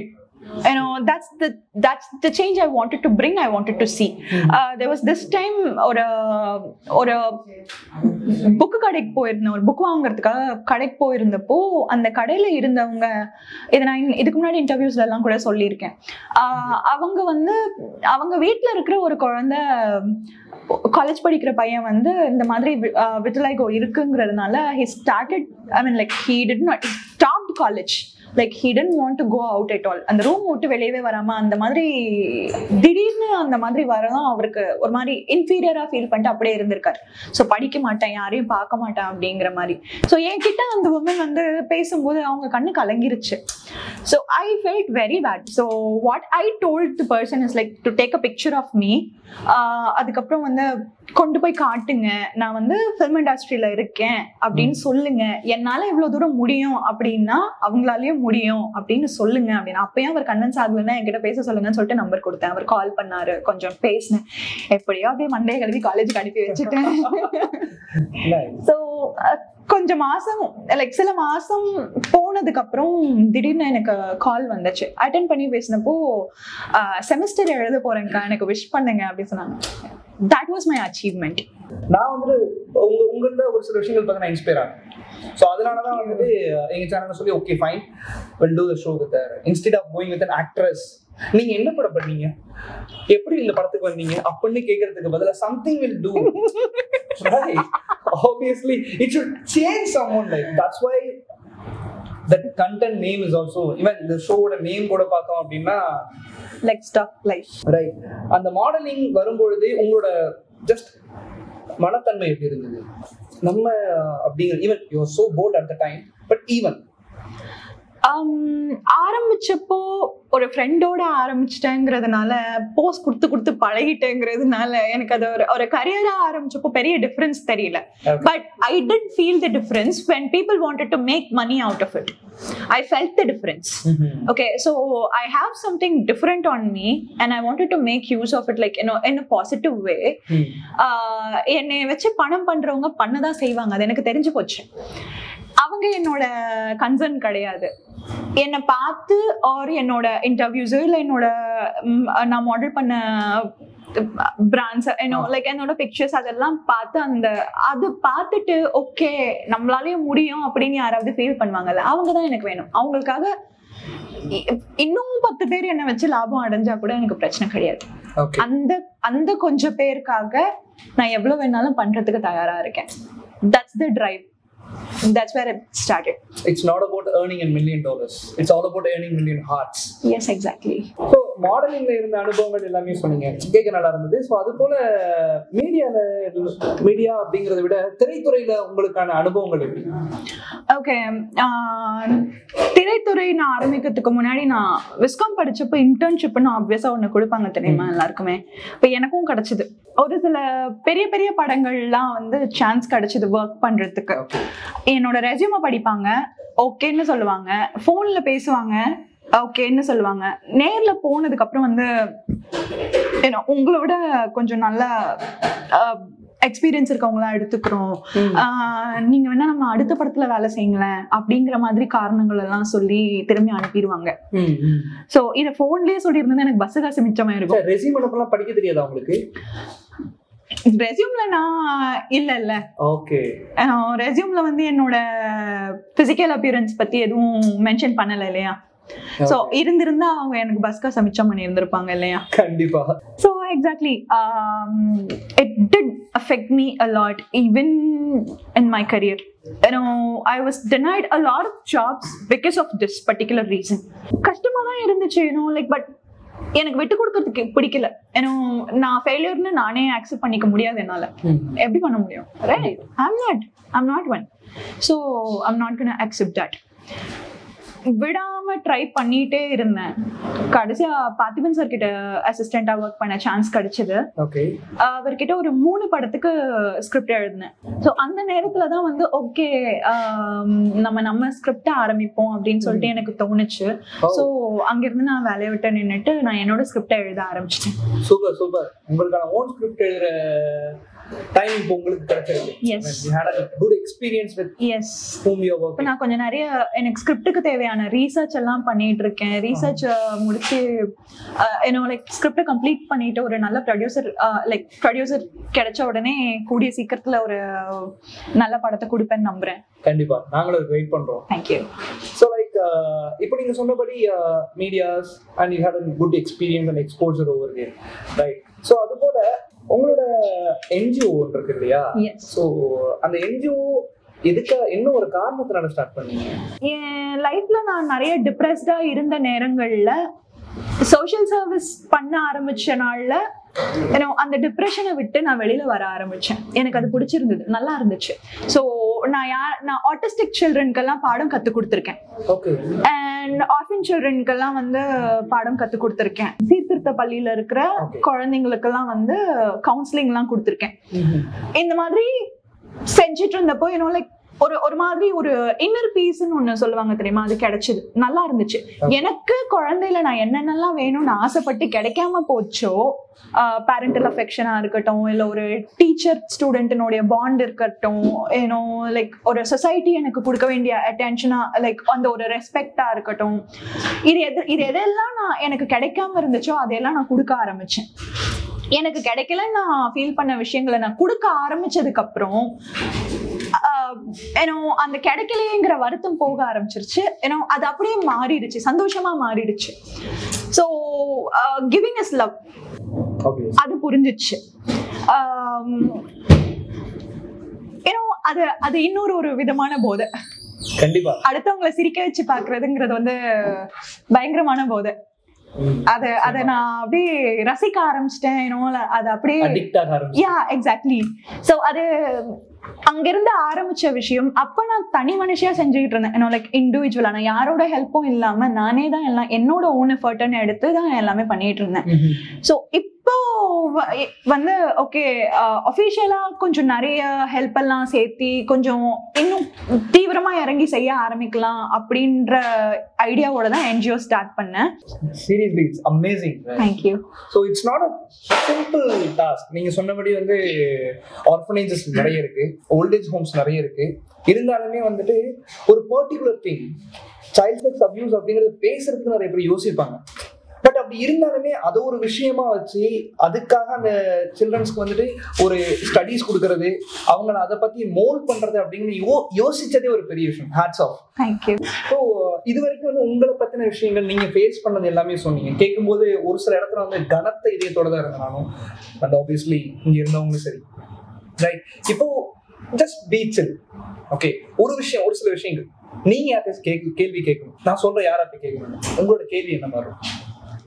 B: That's the change I wanted to bring, I wanted to see. There was this time ஒரு புக்கு கடைக்கு போயிருந்தேன், ஒரு புக் வாங்குறதுக்காக கடைக்கு போயிருந்தப்போ அந்த கடையில இருந்தவங்க, இதை நான் இதுக்கு முன்னாடி இன்டர்வியூஸ்ல எல்லாம் கூட சொல்லியிருக்கேன், அவங்க வந்து அவங்க வீட்டுல இருக்கிற ஒரு குழந்தை, காலேஜ் படிக்கிற பையன் வந்து இந்த மாதிரி விட்டலைகோ இருக்குங்கிறதுனால he started, I mean like he did not stop college, like he didn't want to go out at all. அந்த ரூம் விட்டு வெளியவே வராம அந்த மாதிரி திடீர்னு அந்த மாதிரி வரதான் அவருக்கு ஒரு மாதிரி இன்ஃபீரியரா ஃபீல் பண்ணிட்டு அப்படியே இருந்திருக்காரு. ஸோ படிக்க மாட்டேன், யாரையும் பார்க்க மாட்டேன் அப்படிங்கிற மாதிரி. ஸோ என்கிட்ட அந்த உமன் வந்து பேசும்போது அவங்க கண்ணு கலங்கிருச்சு. So I felt very bad. So what I told the person is like to take a picture of me, அதுக்கப்புறம் வந்து கொண்டு போய் காட்டுங்க, நான் வந்து ஃபிலிம் இண்டஸ்ட்ரியில இருக்கேன் அப்படின்னு சொல்லுங்க, என்னால இவ்வளவு தூரம் முடியும் அப்படின்னா அவங்களாலயும் முடியும் அப்படின்னு சொல்லுங்க அப்படின்னு. அப்பயும் அவர் கன்வின்ஸ் ஆகலைன்னா என்கிட்ட பேச சொல்லுங்கன்னு சொல்லிட்டு நம்பர் கொடுத்தேன். அவர் கால் பண்ணாரு, கொஞ்சம் பேசினேன், எப்படியோ அப்படியே மண்டே கல்வி காலேஜுக்கு அனுப்பி வச்சுட்டேன். ஸோ கொஞ்சம் மாசம் லைக் சில மாசம் போனதுக்கு அப்புறம் திடீர்னு எனக்கு கால் வந்துச்சு. அட்டென்ட் பண்ணி பேசினப்போ செமஸ்டர் எழுத போறேன்க்கா, எனக்கு விஷ் பண்ணுங்க அப்படின்னு சொன்னாங்க. That was my achievement.
A: நான் வந்து உங்கள்ட்ட ஒரு சில விஷயங்கள் பார்த்து நான் இன்ஸ்பயர் ஆனேன். ஸோ அதனாலதான் வந்துட்டு எங்க சேனல்ல சொல்லி okay fine will do the show with her instead of going with an actress. நீங்க என்ன படம் பண்ணீங்க, எப்படி இந்த படத்துக்கு வந்தீங்க அப்படின்னு கேட்கறதுக்கு பதிலா something will do, right? Obviously it should change someone life. That's why that content name is also, even the show oda name கூட பார்த்தோம் அப்படின்னா
B: Let's Talk Life,
A: right? அந்த மாடலிங் வரும்பொழுது உங்களோட ஜஸ்ட் மனத்தன்மை எப்படி இருந்தது நம்ம அப்படிங்கிற, even you are so bold at the time, but even
B: ஆரம்பிச்சப்போ ஒரு ஃப்ரெண்டோட ஆரம்பிச்சிட்டேங்கிறதுனால, போஸ்ட் கொடுத்து கொடுத்து பழகிட்டேங்கிறதுனால எனக்கு அது ஒரு கரியரா ஆரம்பிச்சப்போ பெரிய டிஃபரன்ஸ் தெரியல. But I did feel the difference when people wanted to make money out of it. I felt the difference. Okay, so I have something different on me and I wanted to make use of it, like in a positive way. என்னை வச்சு பணம் பண்றவங்க பண்ணதான் செய்வாங்க, அது எனக்கு தெரிஞ்சு போச்சு. அவங்க என்னோட கன்சர்ன் கிடையாது. என்னை பார்த்து ஆர் என்னோட இன்டர்வியூஸோ இல்லை என்னோட நான் மாடல் பண்ண பிராண்ட்ஸ் லைக் என்னோட பிக்சர்ஸ் அதெல்லாம் பார்த்து அது பார்த்துட்டு ஓகே நம்மளாலேயும் முடியும் அப்படின்னு யாராவது ஃபீல் பண்ணுவாங்கல்ல, அவங்க தான் எனக்கு வேணும். அவங்களுக்காக இன்னும் 10 பேர் என்னை வச்சு லாபம் அடைஞ்சா கூட எனக்கு பிரச்சனை கிடையாது. அந்த கொஞ்சம் பேருக்காக நான் எவ்வளவு வேணாலும் பண்றதுக்கு தயாரா இருக்கேன். That's the drive. That's where it started.
A: It's not about earning $1 million. It's all about earning million hearts.
B: Yes, exactly.
A: So மாடலிங்ல இருந்த அனுபவங்கள் எல்லாமே சொன்னீங்க, கேட்க நல்லா இருந்தது. ஸோ அது போல மீடியா அப்படிங்கறத விட திரைத்துறையில உங்களுக்கான அனுபவங்கள் எப்படி?
B: ஓகே, திரைத்துறை நான் ஆரம்பிக்கிறதுக்கு முன்னாடி நான் விஸ்காம் படிச்சப்போ இன்டர்ன்ஷிப்னு ஆப்வியஸா ஒண்ணு கொடுப்பாங்க தெரியுமா எல்லாருக்குமே. இப்போ எனக்கும் கிடைச்சது. ஒரு சில பெரிய பெரிய படங்கள்லாம் வந்து சான்ஸ் கிடைச்சது ஒர்க் பண்றதுக்கு. என்னோட ரெஸ்யூமை படிப்பாங்க, ஓகேன்னு சொல்லுவாங்க, போன்ல பேசுவாங்க, ஓகேன்னு சொல்லுவாங்க. நேர்ல போனதுக்கு அப்புறம் வந்து உங்களோட கொஞ்சம் நல்ல எக்ஸ்பீரியன்ஸ் இருக்கவங்களா எடுத்துக்கிறோம், நீங்க வேணா நம்ம அடுத்த படத்துல வேலை செய்யுங்களேன் அப்படிங்கிற மாதிரி காரணங்கள் எல்லாம் சொல்லி திரும்பி அனுப்பிடுவாங்க. சோ இத போன்லயே சொல்லியிருந்தா எனக்கு பஸ் காசு மிச்சமாயிருக்கும்.
A: ரெஸ்யூம் படிக்க தெரியாதா உங்களுக்கு?
B: ரெஸ்யூம்ல நான் இல்ல
A: ஓகே,
B: ரெஸ்யூம்ல வந்து என்னோட பிசிக்கல் அப்பியரன்ஸ் பத்தி எதுவும் மென்ஷன் பண்ணல இல்லையா. சோ இருந்திருந்தா அவங்க எனக்கு பஸ் காசு மிச்சம் பண்ணி இருந்திருப்பாங்க இல்லையா.
A: கண்டிப்பா.
B: So I exactly. It did affect me a lot, even in my career. I was denied a lot of jobs because of this particular reason. கஷ்டமா தான் இருந்துச்சு, but எனக்கு விட்டு கொடுக்கறதுக்கு பிடிக்கல. நான் ஃபெயிலியர்னு நானே அக்செப்ட் பண்ணிக்க முடியாது என்னால. எப்படி பண்ண முடியும்? Right? I'm not one. So I'm not going to accept that. விடாம ட்ரை பண்ணிட்டே இருந்தேன். கடைசியா பார்த்திபன் சார் கிட்ட அசிஸ்டண்டா ஒர்க் பண்ண சான்ஸ் கிடைச்சது. அவர்கிட்ட ஒரு 3 படத்துக்கு ஸ்கிரிப்ட் எழுதினேன். ஸோ அந்த நேரத்துலதான் வந்து ஓகே நம்ம ஸ்கிரிப்ட ஆரம்பிப்போம் அப்படின்னு சொல்லிட்டு எனக்கு தோணுச்சு. ஸோ அங்கிருந்து நான் வேலையை விட்டு நின்னுட்டு நான் என்னோட ஸ்கிரிப்ட எழுத ஆரம்பிச்சிட்டேன்.
A: Super super. உங்களுக்கான ஓன் ஸ்கிரிப்ட் எழுதுற டைம் இப்போ உங்களுக்கு கிடைச்சிருக்கு.
B: Yes.
A: You had a good experience with whom you are working.
B: நான் கொஞ்சம் நிறைய எனக்கு ஸ்கிரிப்டுக்கு தேவையான ரீசர்ச் எல்லாம் பண்ணிட்டு இருக்கேன். ரீசர்ச் முடிச்சு ஸ்கிரிப்டை கம்ப்ளீட் பண்ணிட்டு ஒரு நல்ல ப்ரொடியூசர் கிடைச்ச உடனே கூடிய சீக்கிரத்துல ஒரு நல்ல படத்தை கொடுப்பேன்னு நம்புறேன்.
A: கண்டிப்பா நாங்களும் வெயிட் பண்றோம்.
B: Thank you.
A: So இப்போ நீங்க சொன்னபடி medias and you had a good experience and exposure over there, right? So அது போல உங்களோட NGO இருக்கு இல்லையா? ஸோ அந்த NGO என்ன ஒரு காரணத்தினால ஸ்டார்ட் பண்ணீங்க?
B: என் லைஃப்ல நான் நிறைய டிப்ரெஸ்டா இருந்த நேரங்கள்ல சோஷியல் சர்வீஸ் பண்ண ஆரம்பிச்ச நாள்ல அந்த டிப்ரெஷனை விட்டு நான் வெளியில வர ஆரம்பிச்சேன். எனக்கு அது பிடிச்சிருந்தது, நல்லா இருந்துச்சு. ஸோ நான் ஆட்டிஸ்டிக் சில்ட்ரனுக்கெல்லாம் பாடம் கத்து கொடுத்துருக்கேன். அண்ட் ஆர்ஃபன் சில்ட்ரனுக்கெல்லாம் வந்து பாடம் கத்து கொடுத்துருக்கேன். சீர்திருத்த பள்ளியில இருக்கிற குழந்தைங்களுக்கெல்லாம் வந்து கவுன்சிலிங் எல்லாம் கொடுத்துருக்கேன். இந்த மாதிரி செஞ்சுட்டு இருந்தப்போ ஒரு மாதிரி ஒரு இன்னர் பீஸ்ன்னு ஒண்ணு சொல்லுவாங்க தெரியுமா, அது கிடைச்சது, நல்லா இருந்துச்சு. எனக்கு குழந்தையில நான் என்னென்னலாம் வேணும்னு ஆசைப்பட்டு கிடைக்காம போச்சோ, பேரண்டல் அஃபெக்ஷனா இருக்கட்டும், இல்ல ஒரு டீச்சர் ஸ்டூடெண்ட்டினுடைய பாண்ட் இருக்கட்டும், ஒரு சொசைட்டி எனக்கு கொடுக்க வேண்டிய அட்டென்ஷனா, அந்த ஒரு ரெஸ்பெக்டா இருக்கட்டும், இது எதெல்லாம் நான் எனக்கு கிடைக்காம இருந்துச்சோ அதையெல்லாம் நான் கொடுக்க ஆரம்பிச்சேன். எனக்கு கிடைக்கல நான் ஃபீல் பண்ண விஷயங்களை நான் கொடுக்க ஆரம்பிச்சதுக்கு அப்புறம் அந்த கிடைக்கலையேங்கிற வருத்தம் போக ஆரம்பிச்சிருச்சு. அது அப்படியே மாறிடுச்சு, சந்தோஷமா மாறிடுச்சு. ஸோ கிவிங் இஸ் லவ், அது புரிஞ்சிச்சு. அது இன்னொரு விதமான போதை.
A: கண்டிப்பா
B: அடுத்தவங்களை சிரிக்க வச்சு பாக்குறதுங்கிறது வந்து பயங்கரமான போதை. அத நான் அப்படியே ரசிக்க ஆரம்பிச்சிட்டேன். அது அப்படியே எக்ஸாக்ட்லி. சோ அது அங்கிருந்து ஆரம்பிச்ச விஷயம். அப்ப நான் தனி மனுஷியா செஞ்சுக்கிட்டு இருந்தேன். இண்டிவிஜுவலா நான் யாரோட ஹெல்ப்பும் இல்லாம நானே தான் எல்லாம் என்னோட ஓன் எஃபர்ட்னு எடுத்து தான் எல்லாமே பண்ணிட்டு இருந்தேன். சோ இப்போ வந்து ஓகே அஃபிஷியலா கொஞ்சம் நிறைய ஹெல்ப் எல்லாம் சேர்த்தி கொஞ்சம் இன்னும் தீவிரமா இறங்கி செய்ய ஆரம்பிக்கலாம் அப்படின்ற ஐடியாவோட தான் NGO ஸ்டார்ட் பண்ணேன்.
A: Seriously, it's amazing. Right?
B: Thank you.
A: So it's not a simple task. நீங்க சொன்னபடி வந்து orphanages நிறைய இருக்கு, old age homes நிறைய இருக்கு. இருந்தாலுமே வந்துட்டு ஒரு particular thing child sex abuse அப்படிங்கிறது பேசுறதுக்கு நிறைய பேர் யோசிப்பாங்க. பட் அப்படி இருந்தாலுமே அது ஒரு விஷயமா வச்சு அதுக்காக அந்த சில்ட்ரன்ஸ்க்கு வந்துட்டு ஒரு ஸ்டடீஸ் கொடுக்கறது, அவங்கள அதை பத்தி மோல்ட் பண்றது அப்படின்னு யோசிச்சதே ஒரு பெரிய விஷயம். Hats off.
B: தேங்க்யூ.
A: ஸோ இது வரைக்கும் வந்து உங்களை பத்தின விஷயங்கள் நீங்க ஃபேஸ் பண்ணது எல்லாமே சொன்னீங்க. கேட்கும்போது ஒரு சில இடத்துல வந்து கனத்த இதயத்தோட தான் இருந்தேன் நானும். அண்ட் ஆப்வியஸ்லி இங்க இருந்தவங்களும் சரி, ரைட்? இப்போ ஜஸ்ட் பீச்சில் ஓகே ஒரு சில விஷயங்கள் நீங்க யார்கிட்ட கேள்வி கேட்கணும், நான் சொல்ற யார்கிட்ட கேட்கணும், உங்களோட கேள்வி என்ன மாதிரி இருக்கும்?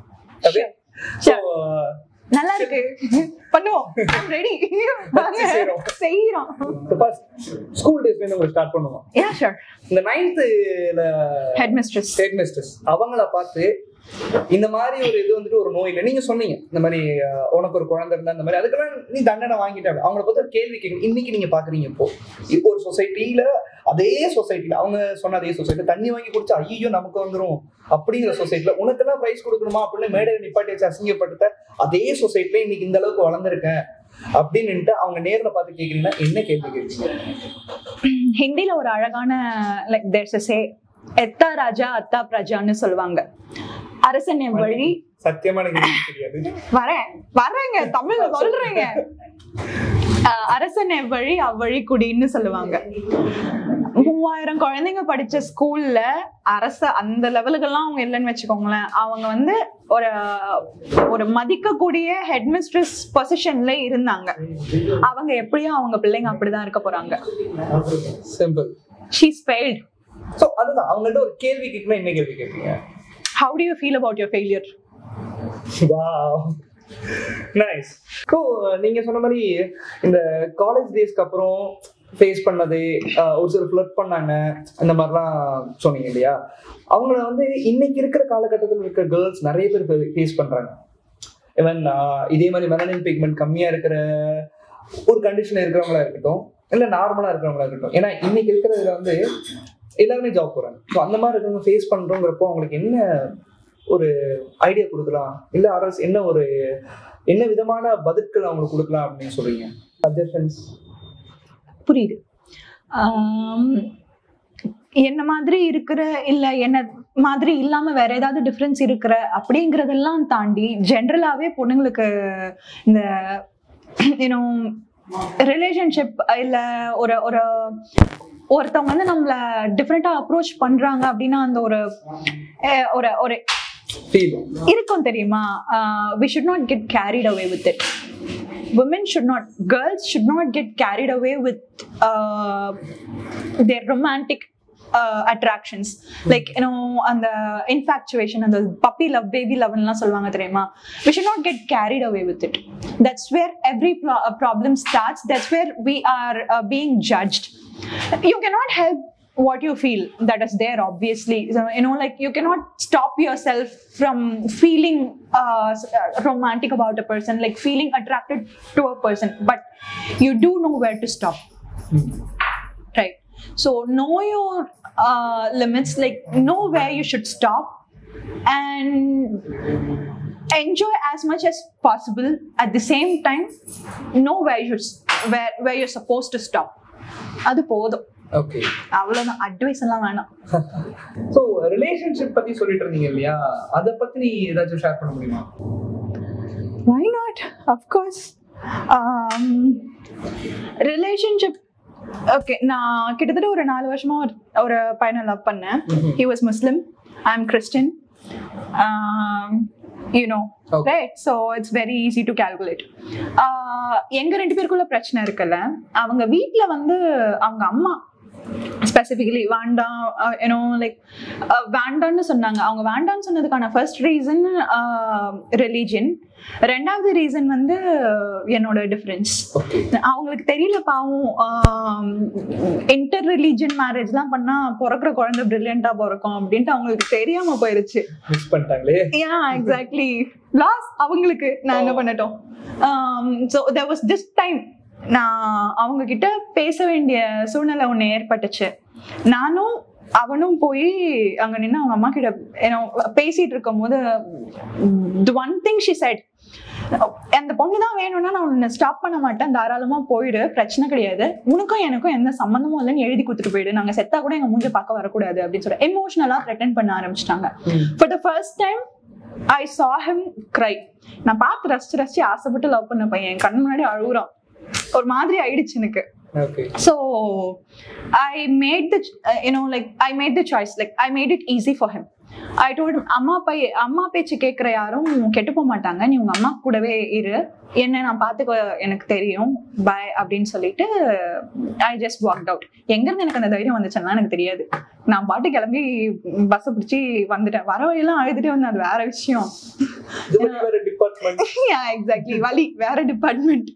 B: நல்லா இருக்கு, பண்ணுவோம். ரெடி செய்றோம்.
A: ஸ்கூல் டேஸ்ல இருந்து ஒரு ஸ்டார்ட் பண்ணுவோம்.
B: Yeah sure.
A: இந்த 9th ஹெட்மிஸ்ட்ரஸ் அவங்கள பார்த்து இந்த மாதிரி ஒரு இது வந்துட்டு ஒரு நோய் இல்லை, நீங்க சொன்னீங்க இந்த மாதிரி உனக்கு ஒரு குழந்தை இருந்தா இந்த மாதிரி அதுக்கெல்லாம் நீ தண்டனை வாங்கிட்டாங்க. அவங்கள பார்த்து ஒரு கேள்வி கேட்கணும். இன்னைக்கு நீங்க பாக்குறீங்க இப்போ ஒரு சொசைட்டில, அதே சொசைட்டில அவங்க சொன்ன அதே சொசைட்டில தண்ணி வாங்கி குடிச்சா ஐயோ நமக்கு வந்துடும் அப்படிங்கிற சொசைட்டில உனக்கெல்லாம் பிரைஸ் கொடுக்கணுமா அப்படின்னு மேடையில நிப்பாட்டி வச்சு அசிங்கப்படுத்த அதே சொசைட்டில இன்னைக்கு இந்த அளவுக்கு வளர்ந்துருக்கேன் அப்படின்னு அவங்க நேர்ல பார்த்து கேக்குறீங்கன்னா என்ன கேள்வி கேட்குறீங்க?
B: ஹிந்தில ஒரு அழகான there's a say, எத்தா ராஜா அத்தா பிரஜான்னு சொல்லுவாங்க. அரசன் எவ்வழி,
A: சத்தியமா எனக்கு தெரியாது,
B: வரேங்க தமிழ்ல சொல்றேங்க. அரசன் எவ்வழி அவ்வழி குடின்னு சொல்லுவாங்க. 3000 குழந்தைங்க படிச்ச ஸ்கூல்ல அரசு அந்த லெவலுக்கெல்லாம் அவங்க இல்லைன்னு வச்சுக்கோங்களேன். அவங்க வந்து ஒரு ஒரு மதிக்கக்கூடிய ஹெட் மிஸ்ட்ரஸ் பொசிஷன்ல இருந்தாங்க. அவங்க எப்படியும் அவங்க பிள்ளைங்க அப்படிதான் இருக்க போறாங்க.
A: சிம்பிள்.
B: She's failed.
A: சோ அதுதான் அவங்கள்ட்ட ஒரு கேள்வி கேட்கணும். என்ன கேள்வி கேட்பீங்க?
B: How do you feel about your failure?
A: Wow. Nice. So நீங்க சொன்ன மாதிரி இந்த காலேஜ் டேஸ்க்கு அப்புறம் ஃபேஸ் பண்ணது, ஒரு சில ஃப்ளர்ட் பண்ணாங்க, அந்த மாதிரிலாம் சொன்னீங்க இல்லையா? அவங்கள வந்து இன்னைக்கு இருக்கிற காலகட்டத்தில் இருக்கிற கேர்ள்ஸ் நிறைய பேர் ஃபேஸ் பண்றாங்க. ஈவன் இதே மாதிரி மெலனின் பிக்மெண்ட் கம்மியா இருக்கிற ஒரு கண்டிஷன் இருக்கிறவங்களா இருக்கட்டும், இல்லை நார்மலா இருக்கிறவங்களா இருக்கட்டும். ஏன்னா இன்னைக்கு இருக்கிறதுல வந்து எல்லாருமே ஜாப் போறாங்க. ஸோ அந்த மாதிரி இருக்கிறவங்க ஃபேஸ் பண்றோங்கிறப்போ அவங்களுக்கு என்ன ஒரு ஐடியா கொடுக்கலாம், இல்ல அரசு என்ன விதமான பதில்கள் அவங்களுக்கு கொடுக்கலாம் அப்படின்னு சொல்றீங்க? சஜஷன்ஸ்.
B: புரியுது. என்ன மாதிரி இருக்கிற இல்ல என்ன மாதிரி இல்லாம வேற ஏதாவது டிஃபரன்ஸ் இருக்கிற அப்படிங்கறதெல்லாம் தாண்டி ஜென்ரலாவே பொண்ணுங்களுக்கு இந்த ரிலேஷன்ஷிப் இல்ல ஒரு ஒரு ஒருத்தவங்க வந்து நம்மள டிஃப்ரெண்டா அப்ரோச் பண்றாங்க அப்படின்னா அந்த ஒரு ஒரு ஒரு இருக்கும் தெரியுமா? We should not get carried away with it. Girls should not get carried away with their romantic attractions, like and the infatuation and the puppy love, baby love லாம் சொல்வாங்க தெரியுமா? We should not get carried away with it. That's where every problem starts. That's where we are being judged. You cannot help what you feel, that is there obviously. So, like you cannot stop yourself from feeling romantic about a person, like feeling attracted to a person, but you do know where to stop. Right? So know your limits, like know where you should stop and enjoy as much as possible. At the same time, know where you're supposed to stop. அது போதும்.
A: Okay,
B: அவ்வளவுதான். Advice எல்லாம் வேணாம்.
A: So relationship பத்தி சொல்லிட்டு இருந்தீங்க இல்லையா? அத பத்தி நீ ஏதாச்சும் ஷேர் பண்ண முடியுமா?
B: Why not? Of course. Relationship. Okay, நான் கிட்டத்தட்ட ஒரு 4 வருஷமா ஒரு பையனை லவ் பண்ணேன். He was Muslim. I'm Christian. Right? So it's very easy to calculate. எங்க 2 பேருக்குள்ள பிரச்சனை இருக்குல்ல, அவங்க வீட்டுல வந்து அவங்க அம்மா ஸ்பெசிஃபிகலி வேண்டாம், வேண்டான்னு சொன்னாங்க. அவங்க வேண்டான்னு சொன்னதுக்கான ஃபர்ஸ்ட் ரீசன் ரிலீஜன், 2வது ரீசன் வந்து என்னோட டிஃபரன்ஸ். அவங்களுக்கு தெரியல பாவம், இன்டர் ரிலீஜன் மேரேஜ்லாம் பண்ணா பிறக்கிற குழந்தை பிரில்லியண்டா பிறக்கும் அப்படின்ட்டு அவங்களுக்கு தெரியாம போயிருச்சு. எக்ஸாக்ட்லி. லாஸ்ட் அவங்களுக்கு நான் என்ன பண்ணட்டும். So there was this time நான் அவங்க கிட்ட பேச வேண்டிய சூழ்நிலை ஒண்ணு ஏற்பட்டுச்சு. நானும் அவனும் போய் அங்க நின்று அவங்க அம்மா கிட்ட பேசிட்டு இருக்கும் போது the one thing she said, அந்த பொண்ணுதான் வேணும்னா நான் உன்னை ஸ்டாப் பண்ண மாட்டேன், தாராளமா போயிடு, பிரச்சனை கிடையாது, உனக்கும் எனக்கும் எந்த சம்பந்தமும் இல்லைன்னு எழுதி கொடுத்துட்டு போயிடு, நாங்க செத்தா கூட எங்க மூஞ்ச பார்க்க வரக்கூடாது அப்படின்னு சொல்லி எமோஷனலா த்ரெட்டன் பண்ண ஆரம்பிச்சிட்டாங்க. For the first time I saw him cry. நான் பார்த்து ரசிச்சு ஆசைப்பட்டு லவ் பண்ண பையன் என் கண் முன்னாடி அழுகுறான். ஒரு மாதிரி ஆயிடுச்சு எனக்கு. So I made the choice, like I made it easy for him. I told him, அம்மா பேச்சு கேட்கிற யாரும் கெட்டு போக மாட்டாங்க, நீ உங்க அம்மா கூடவே இரு, என்ன நான் பார்த்துக்க எனக்கு தெரியும், பாய் அப்படின்னு சொல்லிட்டு I just walked out. எங்க இருந்து எனக்கு அந்த தைரியம் வந்துச்சுன்னா எனக்கு தெரியாது. நான் பாட்டு கிளம்பி பஸ் பிடிச்சி வந்துட்டேன். வர வழியெல்லாம் அழுதுட்டே வந்தேன், அது வேற விஷயம். எக்ஸாக்ட்லி, வலி வேற department.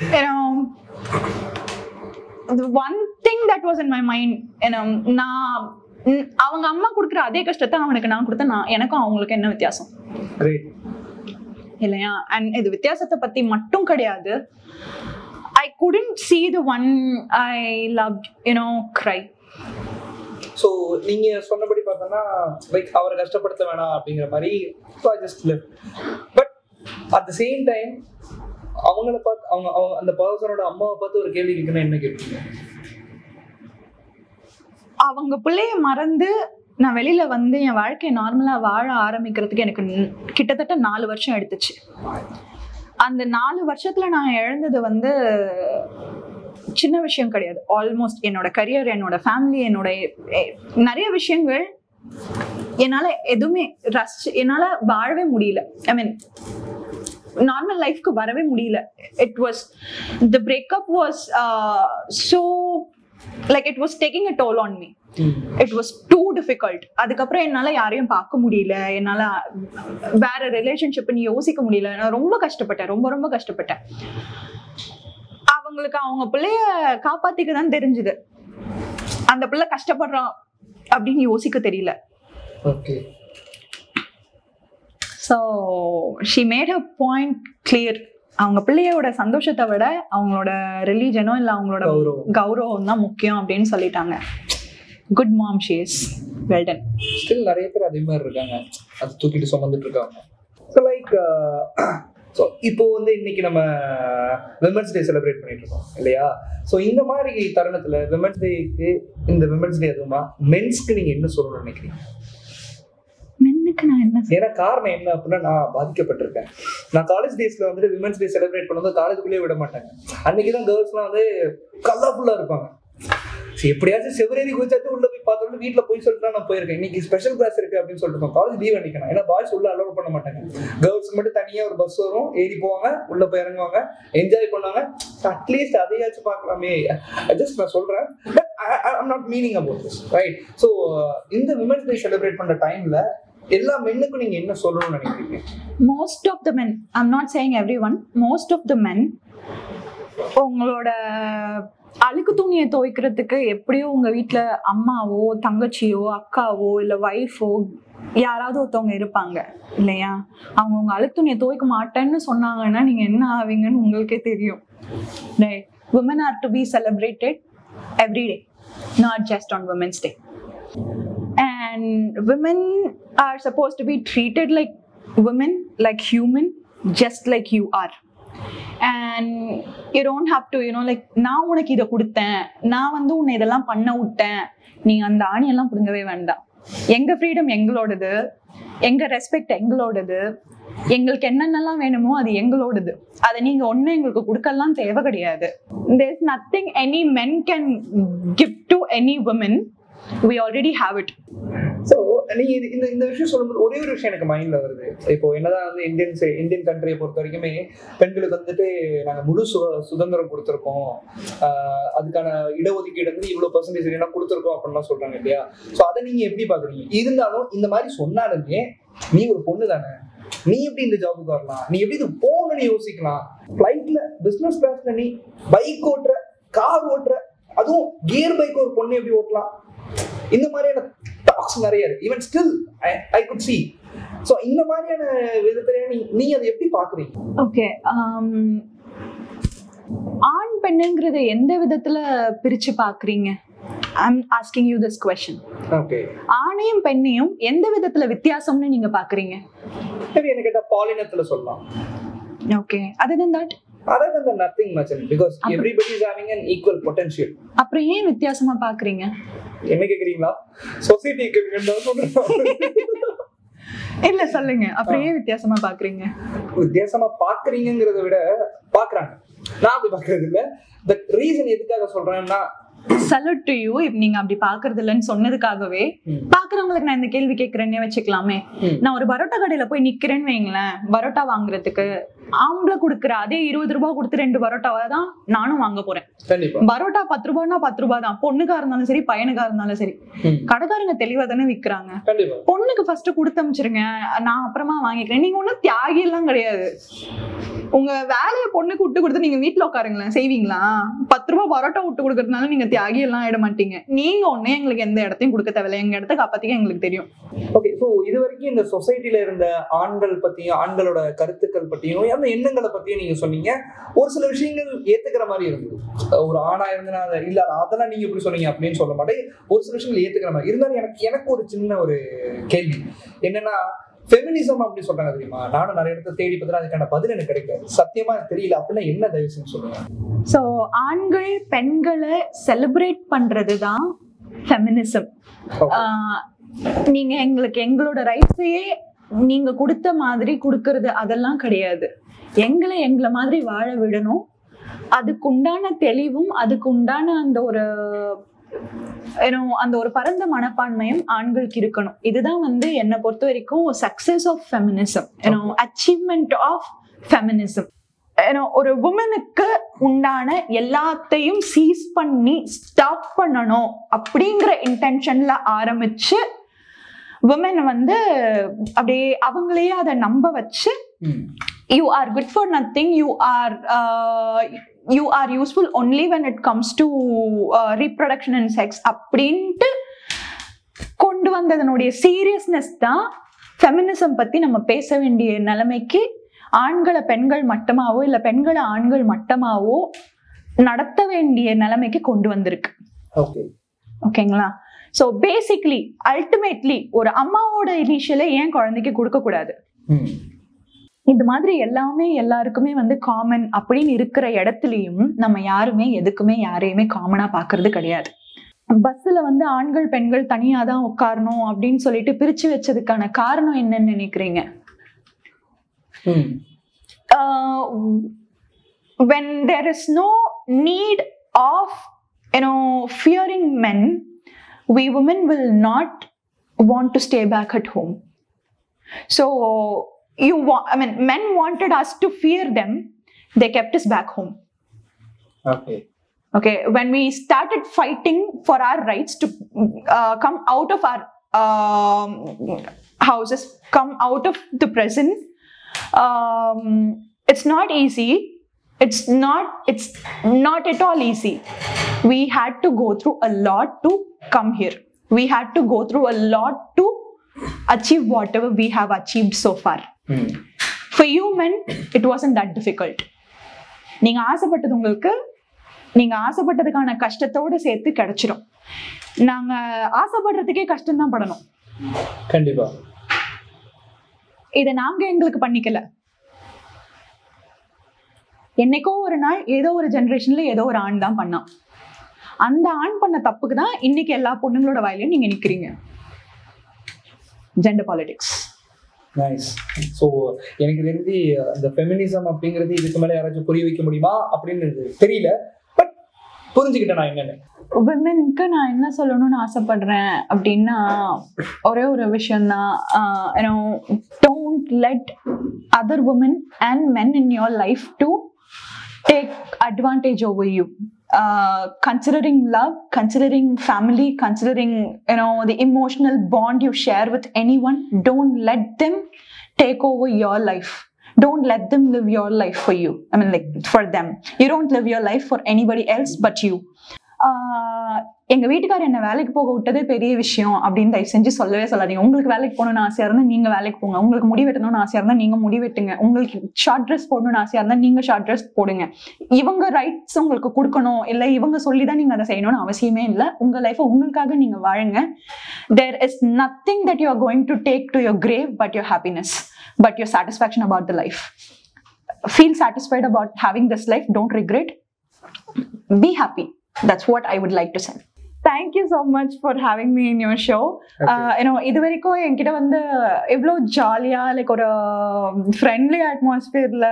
B: One thing that was in my mind, நான் அவங்க அம்மா கொடுக்குற அதே கஷ்டத்தை அவனுக்கு நான் கொடுத்தேன், எனக்கும் அவங்களுக்கு என்ன வித்தியாசம் இல்லையா? அண்ட் இது வித்தியாசத்தை பத்தி மட்டும் கிடையாது. I couldn't see the one I loved, cry.
A: So நீங்க சொன்னபடி பார்த்தோம்னா லைக் அவரை கஷ்டப்படுத்த வேணாம் அப்படிங்கிற மாதிரி I just left. But at the same time அவங்கள பார்த்து அவங்க அந்த பர்சனோட அம்மாவை பார்த்து ஒரு கேள்வி கேட்கணும், என்ன கேட்பீங்க?
B: அவங்க பிள்ளைய மறந்து நான் வெளியில வந்து என் வாழ்க்கையை நார்மலா வாழ ஆரம்பிக்கிறதுக்கு எனக்கு கிட்டத்தட்ட 4 வருஷம் எடுத்துச்சு. அந்த 4 வருஷத்துல நான் இழந்தது வந்து சின்ன விஷயம் கிடையாது. ஆல்மோஸ்ட் என்னோட கரியர், என்னோட ஃபேமிலி, என்னோட நிறைய விஷயங்கள் என்னால எதுவுமே என்னால வாழவே முடியல. ஐ மீன் நார்மல் லைஃப்க்கு வரவே முடியல. It was the breakup was so like it was taking a toll on me. It was too difficult. அதுக்கப்புறம் என்னால யாரையும் பார்க்க முடியல, என்னால வேற ரிலேஷன்ஷிப் யோசிக்க முடியல. நான் ரொம்ப கஷ்டப்பட்டேன், ரொம்ப ரொம்ப கஷ்டப்பட்டேன். அவங்களுக்கு அவங்க பிள்ளைய காப்பாத்திக்க தான் தெரிஞ்சுது, அந்த பிள்ளை கஷ்டப்படுறான் அப்படின்னு யோசிக்க தெரியல.
A: Okay.
B: So she made her point clear. அவங்க பிள்ளையோட சந்தோஷத்தை விட அவங்களோட ரிலீஜனோ இல்ல அவங்களோட கௌரவம் தான் முக்கியம் அப்படின்னு சொல்லிட்டாங்க. Good mom she is. Well done.
A: Still நிறைய பேர் அதே மாதிரி இருக்காங்க, அது தூக்கிட்டு சுமந்துட்டு இருக்காங்க. ஸோ லைக் ஸோ இப்போ வந்து இன்னைக்கு நம்ம விமென்ஸ் டே செலிப்ரேட் பண்ணிட்டு இருக்கோம் இல்லையா? ஸோ இந்த மாதிரி தருணத்துல விமென்ஸ் டேக்கு, இந்த விமென்ஸ் டே அதுவுமா மென்ஸ்க்கு நீங்க என்ன சொல்லணும்னு நினைக்கிறீங்க? ஏன்னா காரணம் என்ன அப்படின்னா, நான் பாதிக்கப்பட்டிருக்கேன். நான் காலேஜ் டேஸ்ல வந்துட்டு விமென்ஸ் டே செலிப்ரேட் பண்ணும்போது காலேஜுக்குள்ளேயே விட மாட்டாங்க. அன்னைக்குதான் கேர்ள்ஸ்லாம் வந்து கலர்ஃபுல்லா இருப்பாங்க. எப்படியாச்சும் செவரேறி குதிச்சாச்சும் உள்ள போய் பார்த்துட்டு வீட்டுல போய் சொல்லிட்டு நான் போயிருக்கேன். இன்னைக்கு ஸ்பெஷல் கிளாஸ் இருக்கு அப்படின்னு சொல்லிட்டு காலேஜ் லீவ் அன்னைக்கணும். ஏன்னா பாய்ஸ் உள்ள அலோவ் பண்ண மாட்டாங்க. கேர்ள்ஸ் மட்டும் தனியா ஒரு பஸ் வரும், ஏறி போவாங்க, உள்ள போய் இறங்குவாங்க, என்ஜாய் பண்ணுவாங்க. அட்லீஸ்ட் அதையாச்சும் பார்க்கலாமே. ஜஸ்ட் நான் சொல்றேன், I'm not meaning about this, right? So இந்த விமென்ஸ் டே செலிப்ரேட் பண்ற டைம்ல எல்லா மென்னுக்கும் நீங்க என்ன சொல்லணும்னு நினைக்கிறீங்க?
B: Most of the men, I'm not saying everyone, most of the men உங்களோட அழுக்கு துணியை துவைக்கிறதுக்கு எப்படியோ உங்க வீட்டுல அம்மாவோ தங்கச்சியோ அக்காவோ இல்ல ஒய்ஃபோ யாராவது ஒருத்தவங்க இருப்பாங்க இல்லையா? அவங்க உங்க அழுக்கு துணியை துவைக்க மாட்டேன்னு சொன்னாங்கன்னா நீங்க என்ன ஆவீங்கன்னு உங்களுக்கே தெரியும். Right? women are to be celebrated every day, not just on Women's Day. And women are supposed to be treated like women, like human, just like you are. And you don't have to, you know, like நான் உனக்கு இதை கொடுத்தேன், நான் வந்து உன்னை இதெல்லாம் பண்ண விட்டேன், நீங்க அந்த ஆணியெல்லாம் புடுங்கவே வேண்டாம். எங்க ஃப்ரீடம் எங்களோடது, எங்க ரெஸ்பெக்ட் எங்களோடது, எங்களுக்கு என்னென்னலாம் வேணுமோ அது எங்களோடது. அதை நீங்க ஒண்ணு எங்களுக்கு கொடுக்கலாம் தேவை கிடையாது. There is nothing any men can give to any woman. We already have it.
A: So நீங்க இந்த விஷயம் சொல்லும்போது ஒரே ஒரு விஷயம் எனக்கு மைண்ட்ல வருது. இப்போ என்னதான் வந்து இந்தியன் கண்ட்ரியை பொறுத்த வரைக்குமே பெண்களுக்கு வந்துட்டு நாங்க முழு சுதந்திரம் கொடுத்துருக்கோம், அதுக்கான இடஒதுக்கீடு வந்து இவ்வளவு பெர்சன்டேஜ் கொடுத்துருக்கோம் அப்படின்லாம் சொல்றாங்க இல்லையா? ஸோ அதை நீங்க எப்படி பாக்குறீங்க? இருந்தாலும் இந்த மாதிரி சொன்னாலுமே நீ ஒரு பொண்ணு தானே, நீ எப்படி இந்த ஜாபுக்கு வரலாம், நீ எப்படி இது போகணும்னு யோசிக்கலாம். ஃபிளைட்ல பிசினஸ் கிளாஸ்ல நீ பைக் ஓட்டுற, கார் ஓட்டுற, அதுவும் கியர் பைக் ஒரு பொண்ணு எப்படி ஓட்டலாம்? இந்த மாதிரியான டாக்ஸ் நிறைய இருக்கு. Even still I could see. So இந்த மாதிரியான விதத்துல நீ அதை எப்படி பாக்குறீங்க?
B: ஓகே, ஆண் பெண்ணுங்கிறது எந்த விதத்துல பிரிச்சு பாக்குறீங்க? I'm asking you this question.
A: Okay.
B: ஆணையும் பெண்ணையும் எந்த விதத்துல வித்தியாசம்னு நீங்க பாக்குறீங்க?
A: மேபி எனக்கு கேட்டா பாலினத்துல சொல்லலாம்.
B: Okay, other than that
A: nothing much, because everybody is having an equal potential.
B: அப்புறம் ஏன் வித்தியாசமா பாக்குறீங்க?
A: என்ன கேக்குறீங்களா? சொசைட்டிக்கு என்ன சொல்றேன்
B: இல்ல சொல்லுங்க, அப்புறம் ஏன் வித்தியாசமா பாக்குறீங்க?
A: வித்தியாசமா பாக்குறீங்கங்கறத விட பாக்குறாங்க. நான் அப்படி பாக்குறது இல்ல. the reason எதுக்காக சொல்றேன்னா,
B: salute to you, if நீங்க அப்படி பாக்குறது இல்லன்னு சொன்னதுக்காகவே பாக்குறவங்களுக்கு நான் இந்த கேள்வி கேட்கறேன்னே வச்சுக்கலாமே. நான் ஒரு பரோட்டா கடையில போய் நிக்கிறேன்னு வைங்களேன், பரோட்டா வாங்குறதுக்கு ஆம்பளை கொடுக்குற அதே 20 ரூபாய் கொடுத்து 2 பரோட்டாவை தான் நானும் வாங்க போறேன். பரோட்டா 10 ரூபாய்னா 10 ரூபாய் தான், பொண்ணுக்கா இருந்தாலும் சரி பையனுக்கா இருந்தாலும் சரி. கடைக்காரங்க தெளிவா தானே விக்கிறாங்க. பொண்ணுக்கு ஃபர்ஸ்ட் கொடுத்து அமிச்சிருங்க, நான் அப்புறமா வாங்கிக்கிறேன். நீங்க ஒன்னும் தியாகி எல்லாம் கிடையாது. உங்க வேலையை பொண்ணுக்கு விட்டு கொடுத்து நீங்க வீட்டுல உட்காருங்களேன், செய்வீங்களா? 10 ரூபாய் பரோட்டா விட்டு கொடுக்கறதுனால நீங்க தியாகி எல்லாம் ஆயிட மாட்டீங்க. நீங்க ஒண்ணே எங்களுக்கு எந்த இடத்தையும் கொடுக்க தேவையில்லை, எங்க இடத்த காப்பாத்திக்க எங்களுக்கு தெரியும்.
A: ஓகே, சோ இது வரைக்கும் இந்த சொசைட்டில இருந்த ஆண்கள் பத்தியும் ஆண்களோட கருத்துக்கள் பத்தியும் அந்த எண்ணங்களை பத்தியும் நீங்க சொன்னீங்க. ஒரு சில விஷயங்கள் ஏத்துக்கிற மாதிரி இருந்தது. ஒரு ஆணா இருந்தா இல்ல அதெல்லாம் நீங்க எப்படி சொன்னீங்க அப்படின்னு சொல்ல மாட்டேன். ஒரு சில விஷயங்கள் ஏத்துக்கிற மாதிரி இருந்தாலும் எனக்கு ஒரு சின்ன ஒரு கேள்வி என்னன்னா, ஃபெமினிசம் அப்படி சொல்றாங்க தெரியுமா? நானும் நிறைய இடத்துல தேடி பார்த்தா அதுக்கான பதில் எனக்கு கிடைக்காது, சத்தியமா தெரியல. அப்படின்னா என்ன தயவு செஞ்சு சொல்லுங்க.
B: சோ ஆண்கள் பெண்களை செலிப்ரேட் பண்றதுதான் ஃபெமினிசம். நீங்க எங்களோட ரைட்ஸையே நீங்க கொடுத்த மாதிரி கொடுக்கறது அதெல்லாம் கிடையாது. எங்களை மாதிரி வாழ விடணும். அதுக்கு உண்டான தெளிவும் அதுக்கு உண்டான அந்த ஒரு அந்த ஒரு பரந்த மனப்பான்மையும் ஆண்களுக்கு இருக்கணும். இதுதான் வந்து என்னை பொறுத்த வரைக்கும் success of feminism, achievement of feminism. ஒரு உமனுக்கு உண்டான எல்லாத்தையும் சீஸ் பண்ணி ஸ்டாப் பண்ணணும் அப்படிங்கிற இன்டென்ஷன்ல ஆரம்பிச்சு உமன் வந்து அப்படியே அவங்களையே அதை நம்ப வச்சு you are good for nothing, you are useful only when it comes to reproduction and sex அப்படின்ட்டு கொண்டு வந்ததனுடைய சீரியஸ்னஸ் தான் ஃபெமினிசம் பத்தி நம்ம பேச வேண்டிய நிலைமைக்கு ஆண்களை பெண்கள் மட்டமாவோ இல்ல பெண்களை ஆண்கள் மட்டமாவோ நடத்த வேண்டிய நிலைமைக்கு கொண்டு வந்திருக்கு. ஓகேங்களா? ஸோ பேசிக்லி அல்டிமேட்லி ஒரு அம்மாவோட இனிஷியலை ஏன் குழந்தைக்கு கொடுக்க கூடாது? இந்த மாதிரி எல்லாமே எல்லாருக்குமே வந்து காமன் அப்படின்னு இருக்கிற இடத்துலயும் நம்ம யாருமே எதுக்குமே யாரையுமே காமனா பாக்குறது கிடையாது. பஸ்ல வந்து ஆண்கள் பெண்கள் தனியா தான் உட்காரணும் அப்படின்னு சொல்லிட்டு பிரிச்சு வச்சதுக்கான காரணம் என்னன்னு நினைக்கிறீங்க? When there is no need of fearing men, we women will not want to stay back at home. So men wanted us to fear them, they kept us back home. Okay, when we started fighting for our rights to come out of our houses, come out of the prison, it's not easy. It's not at all easy. We had to go through a lot to come here. We had to go through a lot to achieve whatever we have achieved so far. For you men, it wasn't that difficult. நீங்க ஆசைப்பட்டது உங்களுக்கு நீங்க ஆசைப்பட்டதுக்கான கஷ்டத்தோட சேர்த்து கிடைச்சிடும். நாங்க ஆசைப்படுறதுக்கே கஷ்டம் தான் படணும்.
C: கண்டிப்பா.
B: இதை நாங்க எங்களுக்கு பண்ணிக்கல. என்னைக்கோ ஒரு நாள் ஏதோ ஒரு ஜெனரேஷன்ல ஏதோ ஒரு ஆண் தான் பண்ணான். அந்த ஆண் பண்ண தப்புக்கு தான் இன்னைக்கு எல்லா பொண்ணுங்களோட வாயிலையும் நீங்க நிக்கிறீங்க. Gender politics.
C: நைஸ். ஸோ எனக்கு தெரிஞ்சு அந்த ஃபெமினிசம் அப்படிங்கிறது இதுக்கு மேலே யாராச்சும் புரிய வைக்க முடியுமா அப்படின்னு தெரியல, பட் புரிஞ்சுக்கிட்டேன் நான் என்னன்னு.
B: விமென்க்கு நான் என்ன சொல்லணும்னு ஆசைப்படுறேன் அப்படின்னா ஒரே ஒரு விஷயம்தான். Don't let other women and men in your life to take advantage over you. Considering love, considering family, considering the emotional bond you share with anyone, don't let them take over your life. Don't let them live your life for you. For them. You don't live your life for anybody else but you. எங்க வீட்டுக்காரர் என்ன வேலைக்கு போக விட்டதே பெரிய விஷயம் அப்படின்னு தயவு செஞ்சு சொல்லவே சொல்லாதீங்க. உங்களுக்கு வேலைக்கு போகணும்னு ஆசையா இருந்தா நீங்க வேலைக்கு போங்க. உங்களுக்கு முடி வெட்டணும்னு ஆசையா இருந்தா நீங்க முடி வெட்டுங்க. உங்களுக்கு ஷார்ட் ட்ரெஸ் போடணும்னு ஆசையா இருந்தா நீங்க ஷார்ட் ட்ரெஸ் போடுங்க. இவங்க ரைட்ஸ் உங்களுக்கு கொடுக்கணும் இல்ல இவங்க சொல்லிதான் நீங்க அதை செய்யணும்னு அவசியமே இல்லை. உங்க லைஃபை உங்களுக்காக நீங்க வாழுங்க. There is nothing that you are going to take to your grave but your happiness, but your satisfaction about the life. Feel satisfied about having this life. Don't regret. Be happy. That's what I would like to say. Thank you so much for having me in your show. இது வரைக்கும் என்கிட்ட வந்து எவ்வளோ ஜாலியா like ஒரு friendly அட்மாஸ்பியர்ல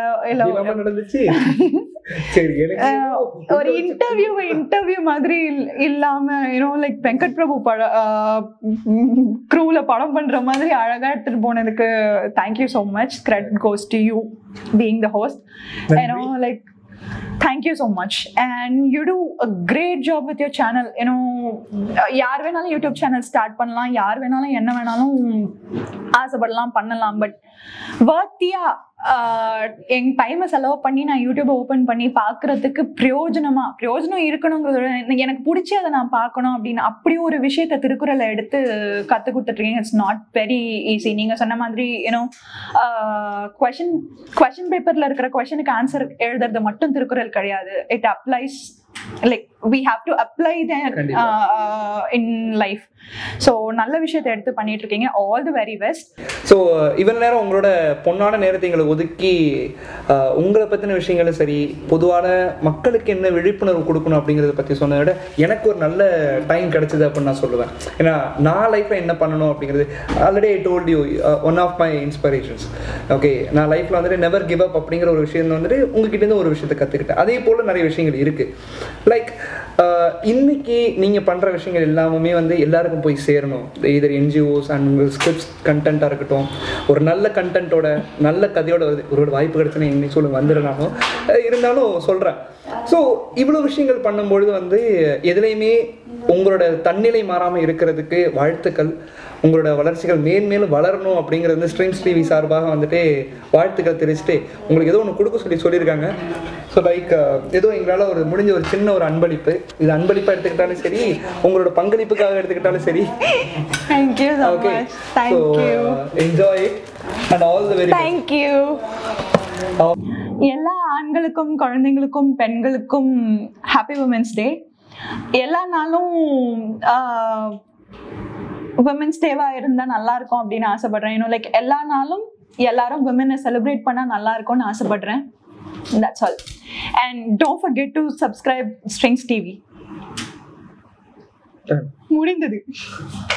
B: ஒரு interview மாதிரி இல்லாம லைக் வெங்கட் பிரபு க்ரூல படம் பண்ற மாதிரி அழகா எடுத்துட்டு போனதுக்கு thank you so much. Credit goes to you being the host. Like thank you so much, and you do a great job with your channel. யார் வேணாலும் யூடியூப் சேனல் ஸ்டார்ட் பண்ணலாம், யார் வேணாலும் என்ன வேணாலும் ஆசைப்படலாம் பண்ணலாம். பட் வர்த்தியா என் டைமை செலவு பண்ணி நான் யூடியூப் ஓப்பன் பண்ணி பார்க்கறதுக்கு பிரயோஜனம் இருக்கணுங்கிறத எனக்கு பிடிச்சி அதை நான் பார்க்கணும் அப்படின்னு அப்படி ஒரு விஷயத்த திருக்குறளை எடுத்து கற்றுக் கொடுத்துட்ருக்கீங்க. It's not very easy. நீங்கள் சொன்ன மாதிரி கொஷின் பேப்பரில் இருக்கிற கொஷனுக்கு ஆன்சர் எழுதுறது மட்டும் திருக்குறள் கிடையாது. It applies like we have to apply that in life. So நல்ல விஷயத்தை எடுத்து பண்ணிட்டு இருக்கீங்க. all the very best.
C: So இவ்வளவு நேரம் உங்களோட பொன்னான நேரத்தை எங்களை ஒதுக்கி உங்களை பற்றின விஷயங்களும் சரி, பொதுவான மக்களுக்கு என்ன விழிப்புணர்வு கொடுக்கணும் அப்படிங்கிறத பற்றி சொன்னதை விட எனக்கு ஒரு நல்ல டைம் கிடைச்சது அப்படின்னு நான் சொல்லுவேன். ஏன்னா நான் லைஃப்பில் என்ன பண்ணணும் அப்படிங்கிறது already I told you one of my inspirations. Okay, நான் லைஃப்பில் வந்துட்டு நெவர் கிவ் அப் அப்படிங்கிற ஒரு விஷயம் வந்துட்டு உங்ககிட்டேருந்து ஒரு விஷயத்தை கற்றுக்கிட்டேன். அதே போல் நிறைய விஷயங்கள் இருக்குது. லைக் இன்னைக்கு நீங்கள் பண்ணுற விஷயங்கள் எல்லாமே வந்து எல்லாருக்கும் போய் சேரணும். இதர் என்ஜிஓஸ் அண்ட் உங்கள் ஸ்கிரிப்ட்ஸ் கண்டென்ட்டாக இருக்கட்டும், ஒரு நல்ல கண்டென்ட்டோட நல்ல கதையோட ஒரு வாய்ப்பு கிடைச்சுன்னா இன்னைக்கு சொல்லுங்க வந்துடுறாலும் இருந்தாலும் சொல்கிறேன். ஸோ இவ்வளோ விஷயங்கள் பண்ணும்பொழுது வந்து எதுலேயுமே உங்களோட தன்னிலை மாறாமல் இருக்கிறதுக்கு வாழ்த்துக்கள். உங்களோட வளர்ச்சிகள் மேன்மேலும் வளரணும் அப்படிங்கிறது வந்து ஸ்ட்ரிங்ஸ் டிவி சார்பாக வந்துட்டு வாழ்த்துக்கள் தெரிவிச்சுட்டு உங்களுக்கு ஏதோ ஒன்று கொடுக்க சொல்லியிருக்காங்க. ஸோ லைக் ஏதோ எங்களால் ஒரு முடிஞ்ச ஒரு சின்ன ஒரு அன்பளிப்பு, இது அன்பளிப்பாக எடுத்துக்கிட்டாலும் சரி, உங்களோட பங்களிப்புக்காக எடுத்துக்கிட்டாலும் சரி.
B: Thank you so much. Thank you.
C: Enjoy it and all the very best.
B: Thank you. எல்லா ஆண்களுக்கும் குழந்தைங்களுக்கும் பெண்களுக்கும் ஹாப்பி உமன்ஸ் டே. எல்லா நாளும் உமன்ஸ் டேவா இருந்தா நல்லா இருக்கும் அப்படின்னு ஆசைப்படுறேன். லைக் எல்லா நாளும் எல்லாரும் விமனை செலிப்ரேட் பண்ணா நல்லா இருக்கும்னு ஆசைப்படுறேன். That's all. And don't forget to subscribe Strings TV. முடிந்தது.